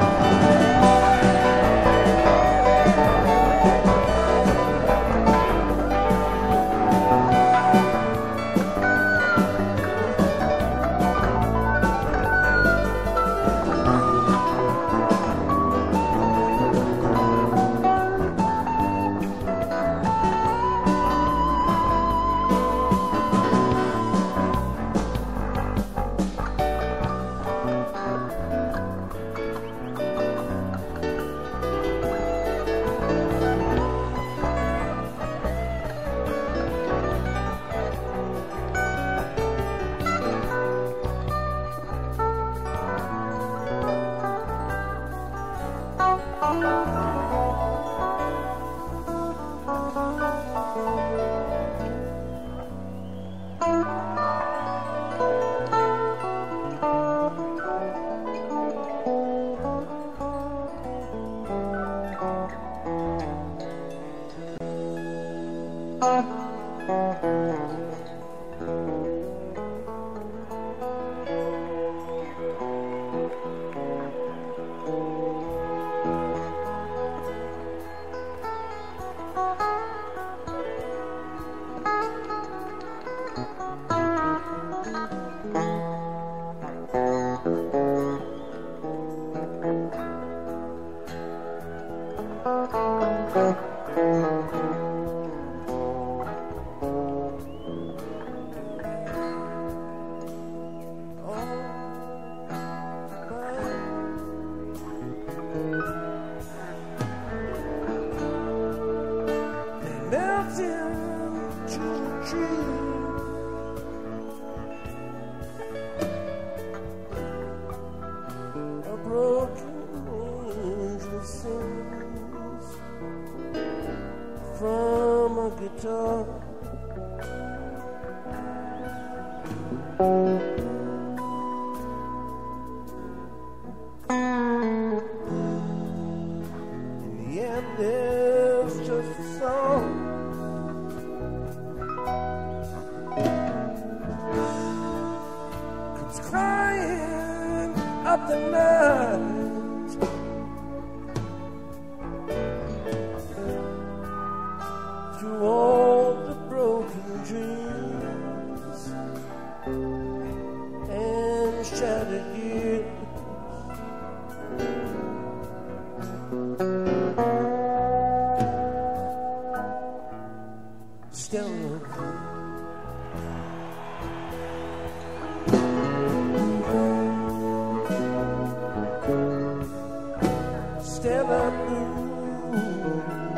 Stella Blue.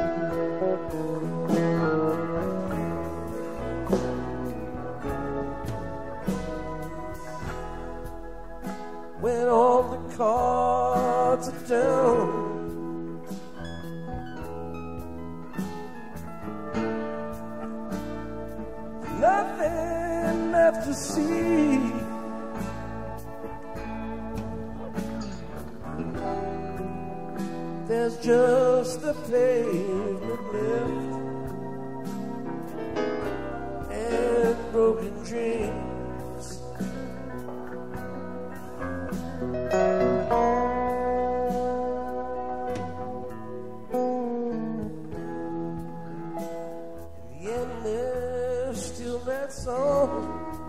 When all the cards are down, nothing left to see. There's just the pavement left and broken dreams. In the end, there's still that song.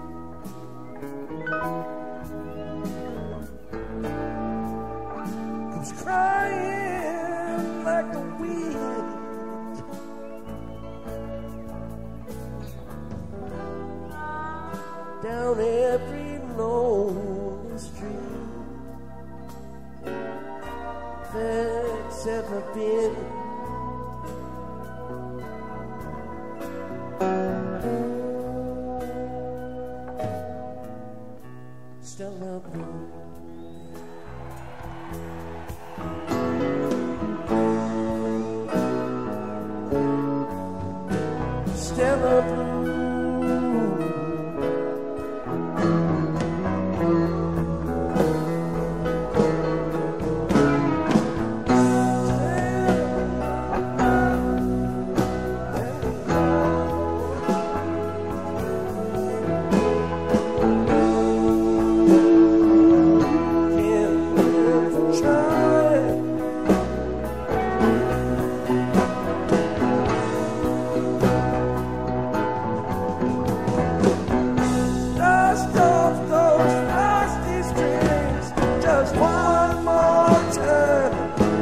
Comes crying like the wind, down every lonely street that's ever been. Stella Blue. Stella Blue. Stella more time.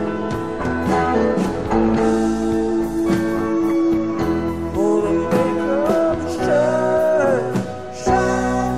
Gonna make up shine, shine.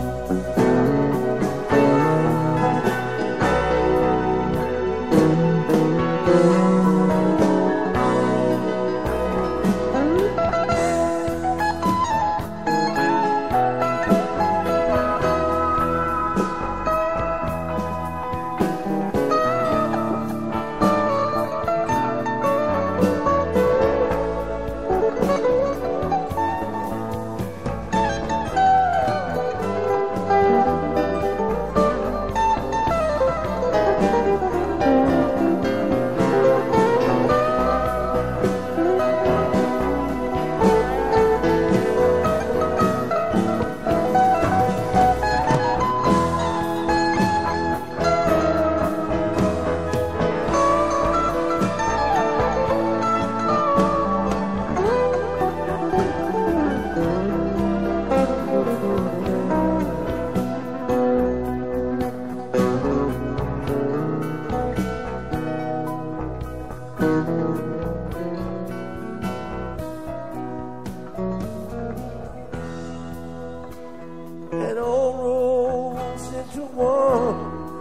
It all rolls into one.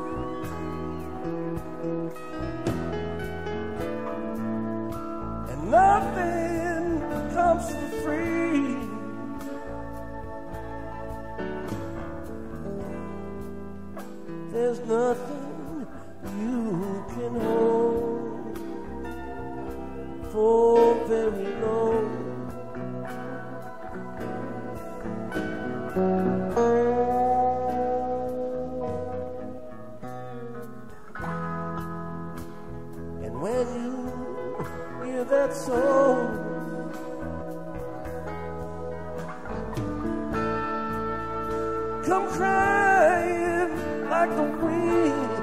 And nothing comes for free. There's nothing you can hold for very long. And when you hear that song, come crying like the wind.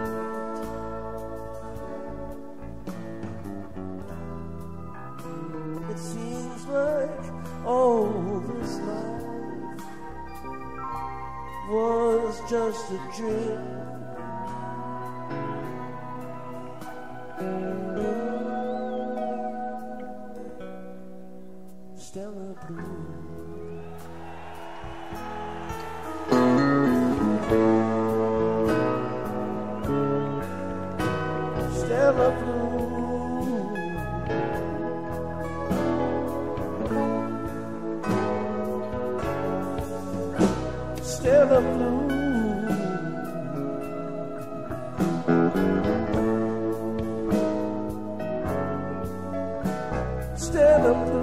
It seems like all this life was just a dream. Stella Blue. Stella Blue. Stella Blue. Stella Blue.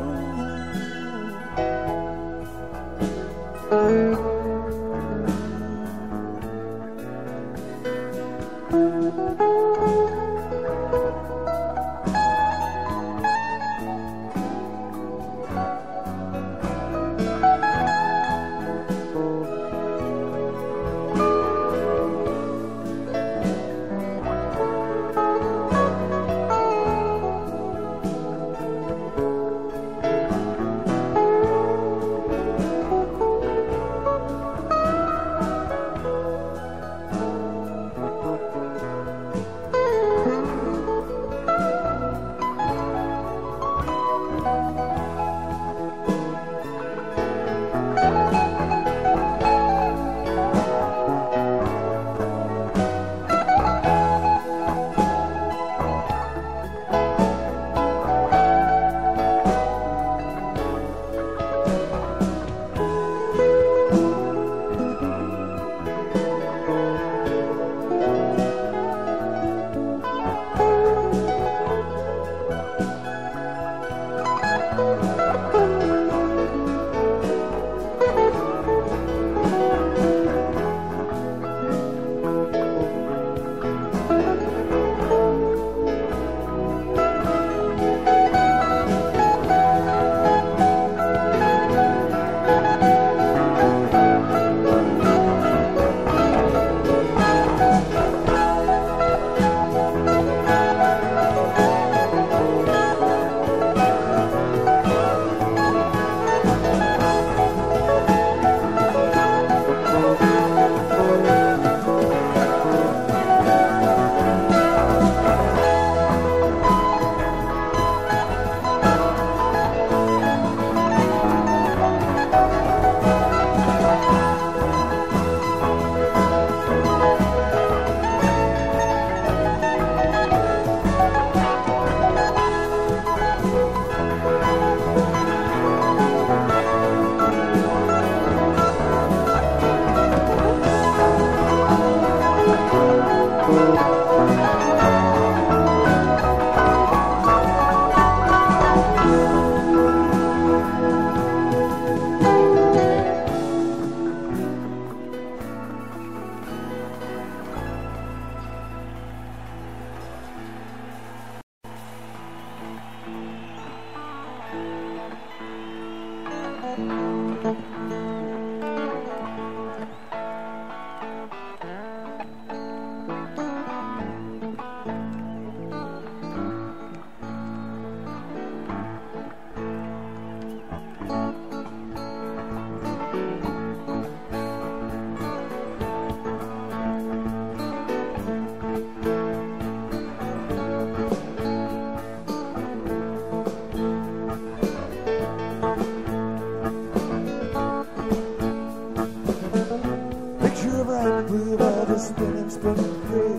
Spinning, spinning free,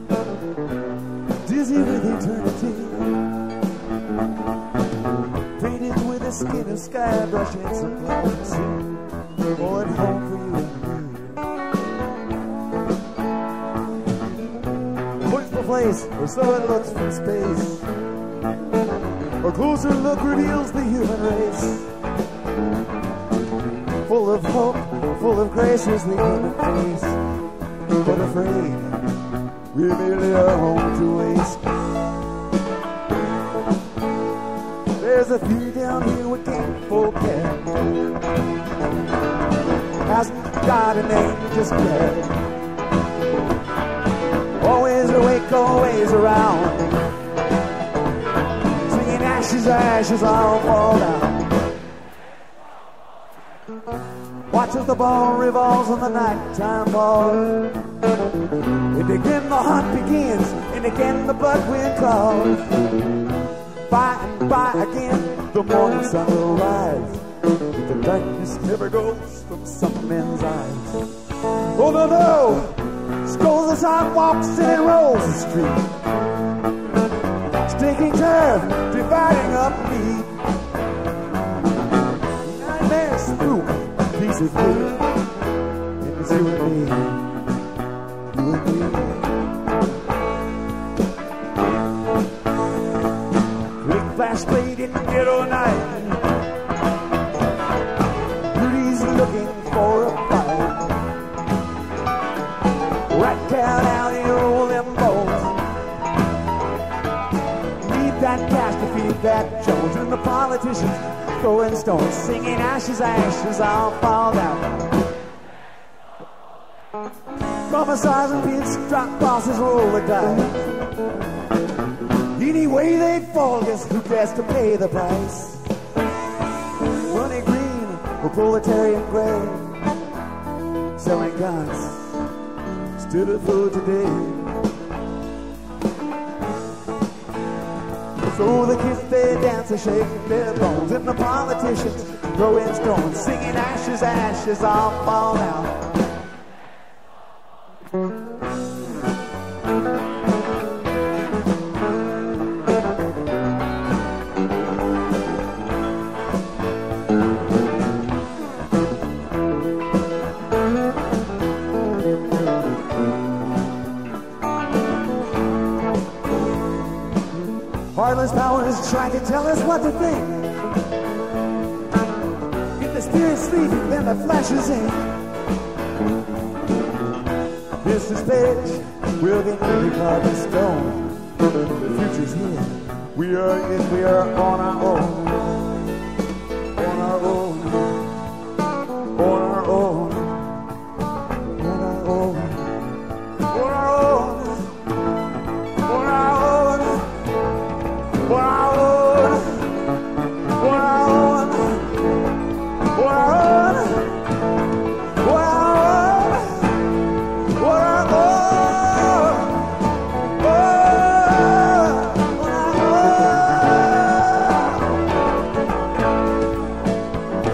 dizzy with eternity, painted with the skin of sky, brushing some cloud and sea, going home for you and me. Where's the place, or so it looks from space, a closer look reveals the human race, full of hope, full of grace is the human face. But afraid we merely are home to waste. There's a few down here we can't forget, hasn't got a name just yet. Always awake, always around, singing ashes, ashes, I'll fall down. Watch as the ball revolves on the nighttime ball. And again the hunt begins, and again the blood wind calls. By and by again, the morning sun will rise. But the darkness never goes from some men's eyes. Oh no, no! Strolls the sidewalks and rolls the street, stinking turf, dividing up meat. Nightmare spook, piece of food. It's you and me. Flash blade in the ghetto night, Rudy's looking for a fight. Rat cat out and roll them bones. Need that cash to feed that Jones, and the politicians throwing stones, singing ashes, ashes, I'll fall down. Commissars and pinstripe bosses roll the dice. Any way they'd fall, guess who gets to pay the price? Money green or proletarian gray, selling guns, still a food today. So the kids they dance and shake their bones, and the politicians throwing stones, singing ashes, ashes, I'll fall down. Heartless powers trying to tell us what to think. If the spirit's sleeping, then the flesh is in. This is page, we'll get really carved in stone. The future's here. We are in, we are on our own. On our own. On our own. On our own. On our own. On our own. For our own, for our own, for our own, for our own, for our own, for our own.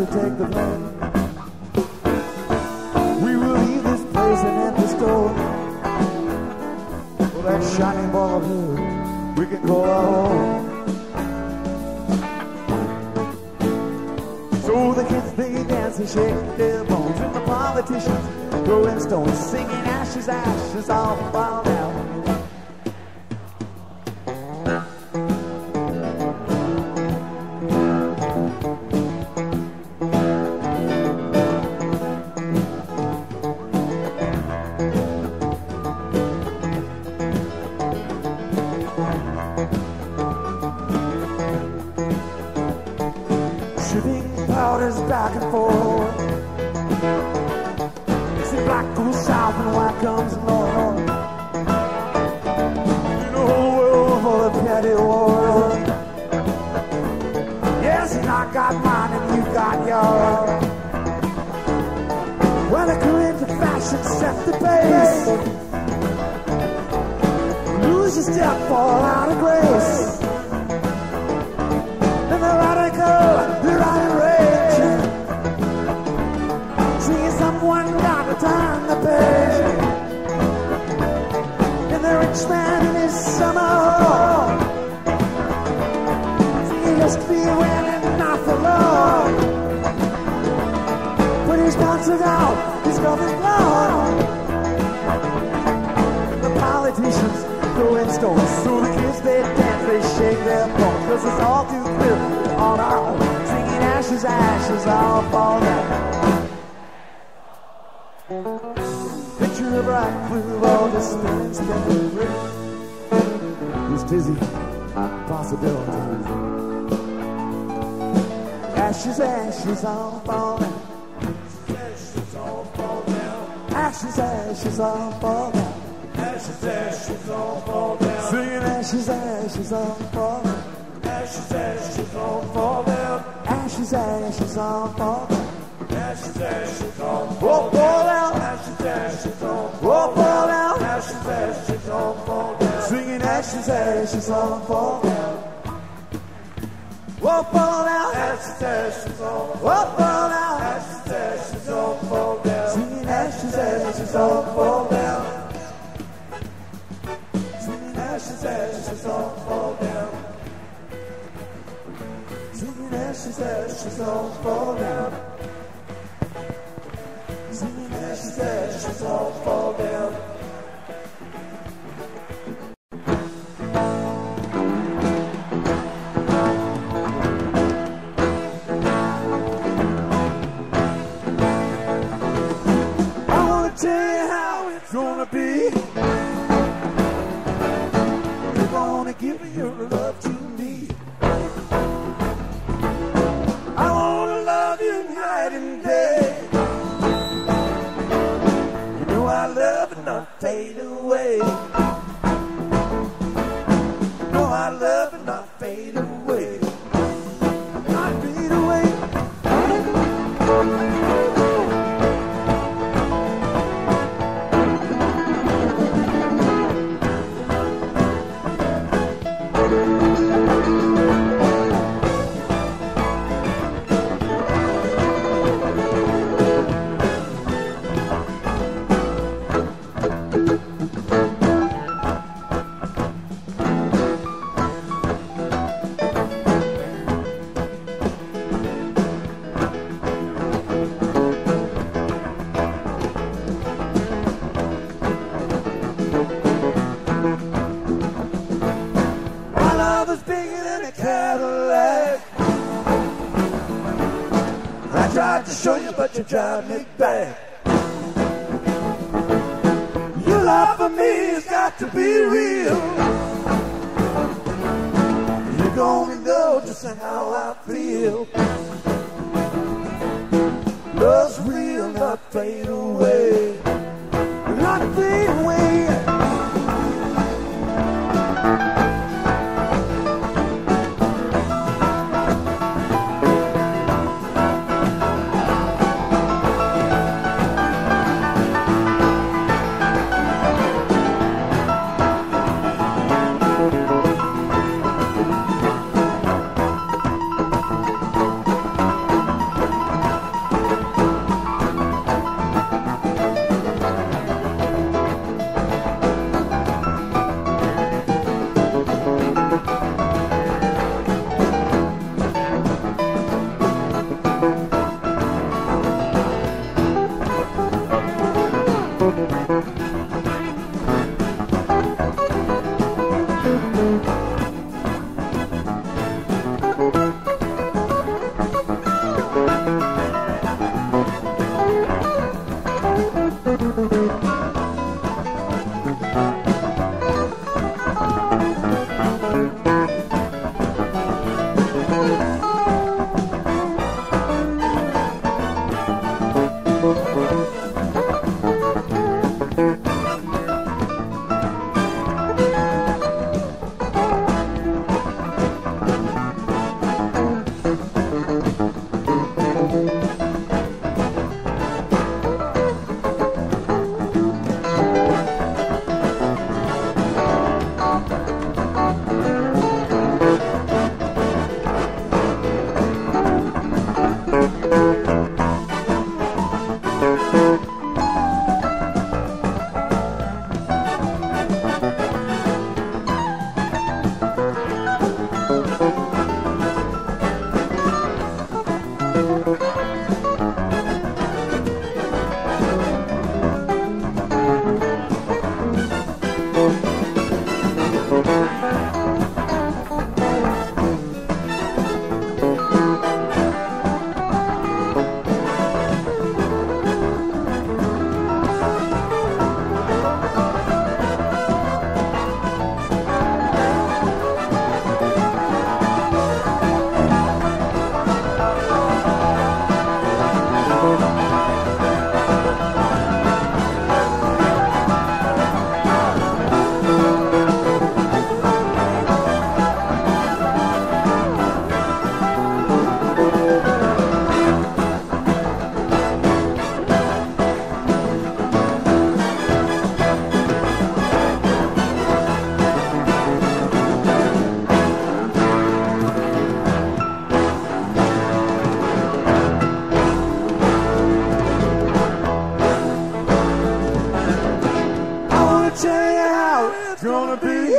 take the blame. We will leave this place and empty store. For that shining ball of wood we can call our home. So the kids, they dance and shake their bones, and the politicians throwing stones, singing ashes, ashes, all fall down. Back and forth, see black goes south and white comes north. In the whole world full of petty wars. Yes, and I got mine and you got yours. When the current of fashion set the pace, lose your step, fall out of grace. And the radical, the right rage. Someone gotta turn the page. And the rich man in his summer home, he just be winning, not the law. When he's bouncing out, he's going low. The politicians throwing stones, so the kids they dance, they shake their bones, 'cause it's all too clear on our own. Singing ashes, ashes, all fall down. Picture a bright blue ball just spinning, spinning free. Who's dizzy possibilities. Ashes, ashes, all fall down. Ashes, all fall down. Ashes, ashes, all fall down. Ashes, ashes, all fall down. Singing ashes, ashes, all fall down. Ashes, ashes, all fall down. Ashes, ashes, all fall down. Ashes, ashes, all fall down. Ashes, ashes, all fall down. Ashes, ashes, all fall down. Singing ashes, ashes, all fall down. All fall down. Ashes, ashes, all fall down. Ashes, ashes, all fall down. Singing ashes, ashes, all fall down. Singing ashes, ashes, all fall down. Singing ashes, ashes, all fall down. Singing ashes, ashes, all fall down. I wanna tell you how it's gonna be. You're gonna give your love to me. I wanna love you night and day. I love and not fade away. No, I love and not fade away. Not fade away. Tried to show you, but you drive me back. Your love for me has got to be real. You're gonna know just how I feel. Love's real, not fade away. Not fade away. tell you how it's gonna be.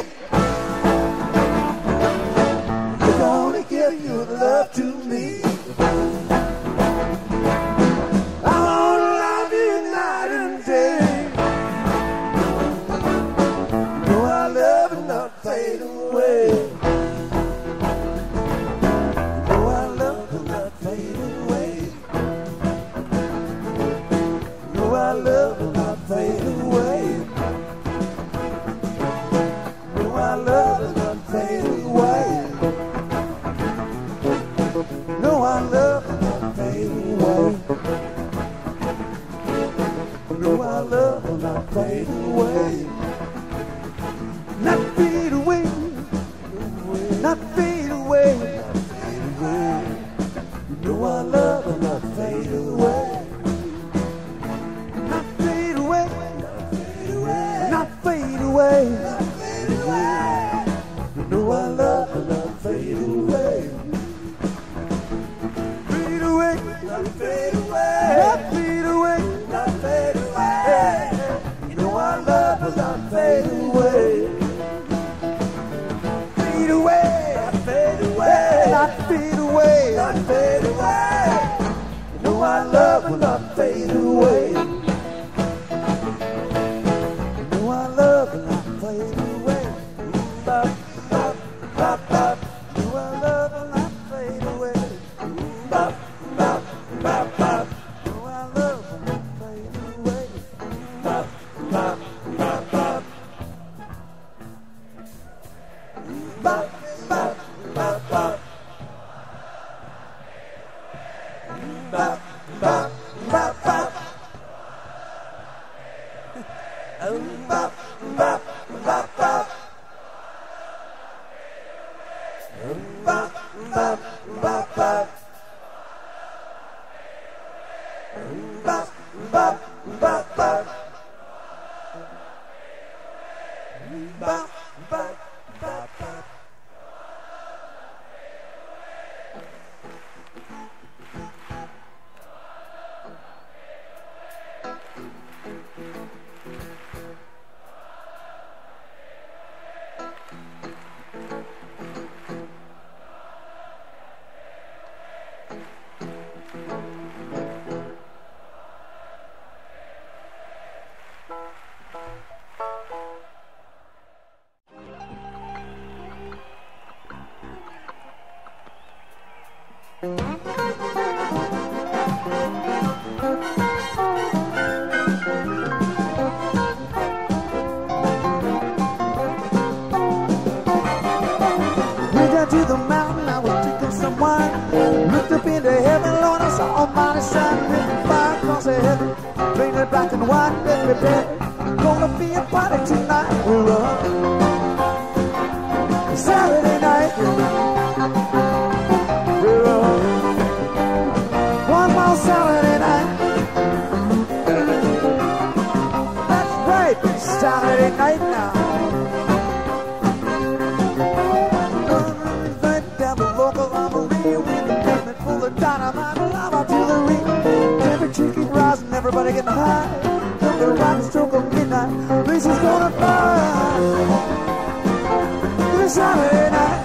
You're gonna give your love to me. I wanna love you night and day. No, our love will not fade away. No, our love will not fade away. No, our love will not fade away. No, our love will not fade away. No, our love will not fade away. No, our love will not fade away. Not fade away. Not fade away. No, our love will not fade away. Not fade away. Not fade away. No, our love will not fade away. Fade away. Not fade away. Not fade away. Not fade away. No, our love will not fade away. Fade away. Not fade away. Not fade away. Not fade away. No, our love will not fade away. No, our love will not fade away. Bop, bop, bop, bop. No, our love will not fade away. Bop, bop, bop, bop. No, our love will not fade away. Bop, bop, bop, bop. Bop, bop, bop, bop. Bop, bop, bop, bop. Oh, bop, bop, bop, bop. Bop, bop, bop, bop. Bop, bop, bop, bop. Bop, bop, bop, bop. To the mountain, I was drinking some wine. Looked up into heaven, Lord, I saw Almighty Son. Living fire across the heaven, painted black and white. Every bed, gonna be a party tonight. We're up Saturday night. We're up one more Saturday night. That's right, Saturday night now. Dynamite, lava to the ring. Every chicken rising, everybody getting high. From the rock stroke of midnight, this is gonna fly. This Saturday night,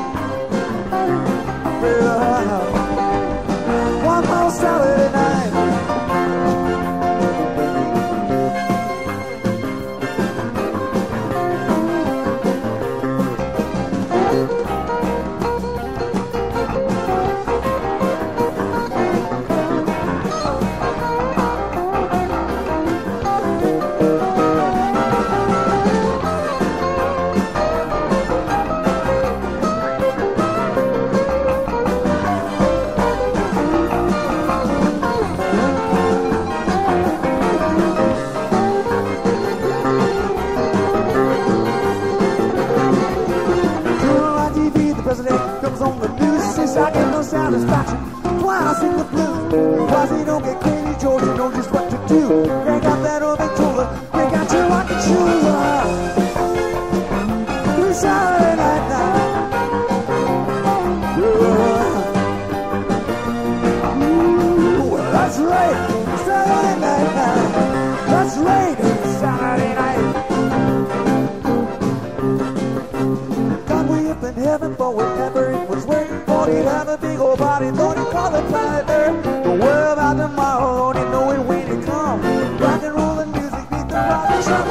one more Saturday night. Satisfaction. Why I sing the blues? Why he don't get crazy, George? You know just what to do. They got that old controller. They got you like a shoes. This Saturday night now. Ooh, well, that's right. Saturday night now. That's right. Saturday night.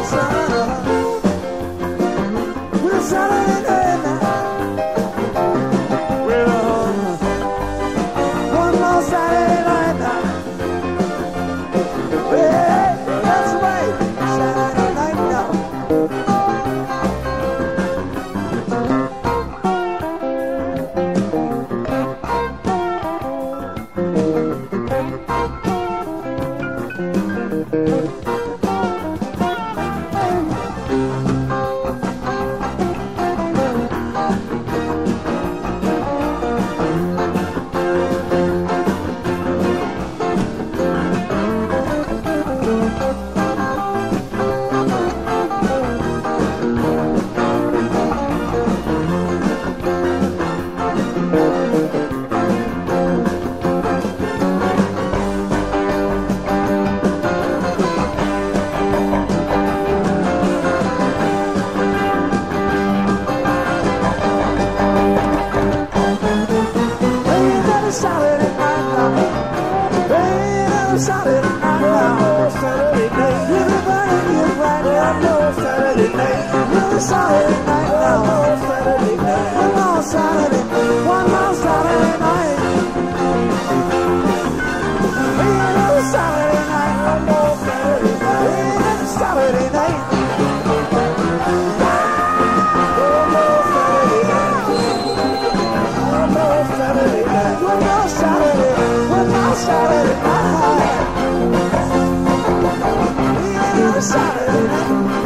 Saturday night.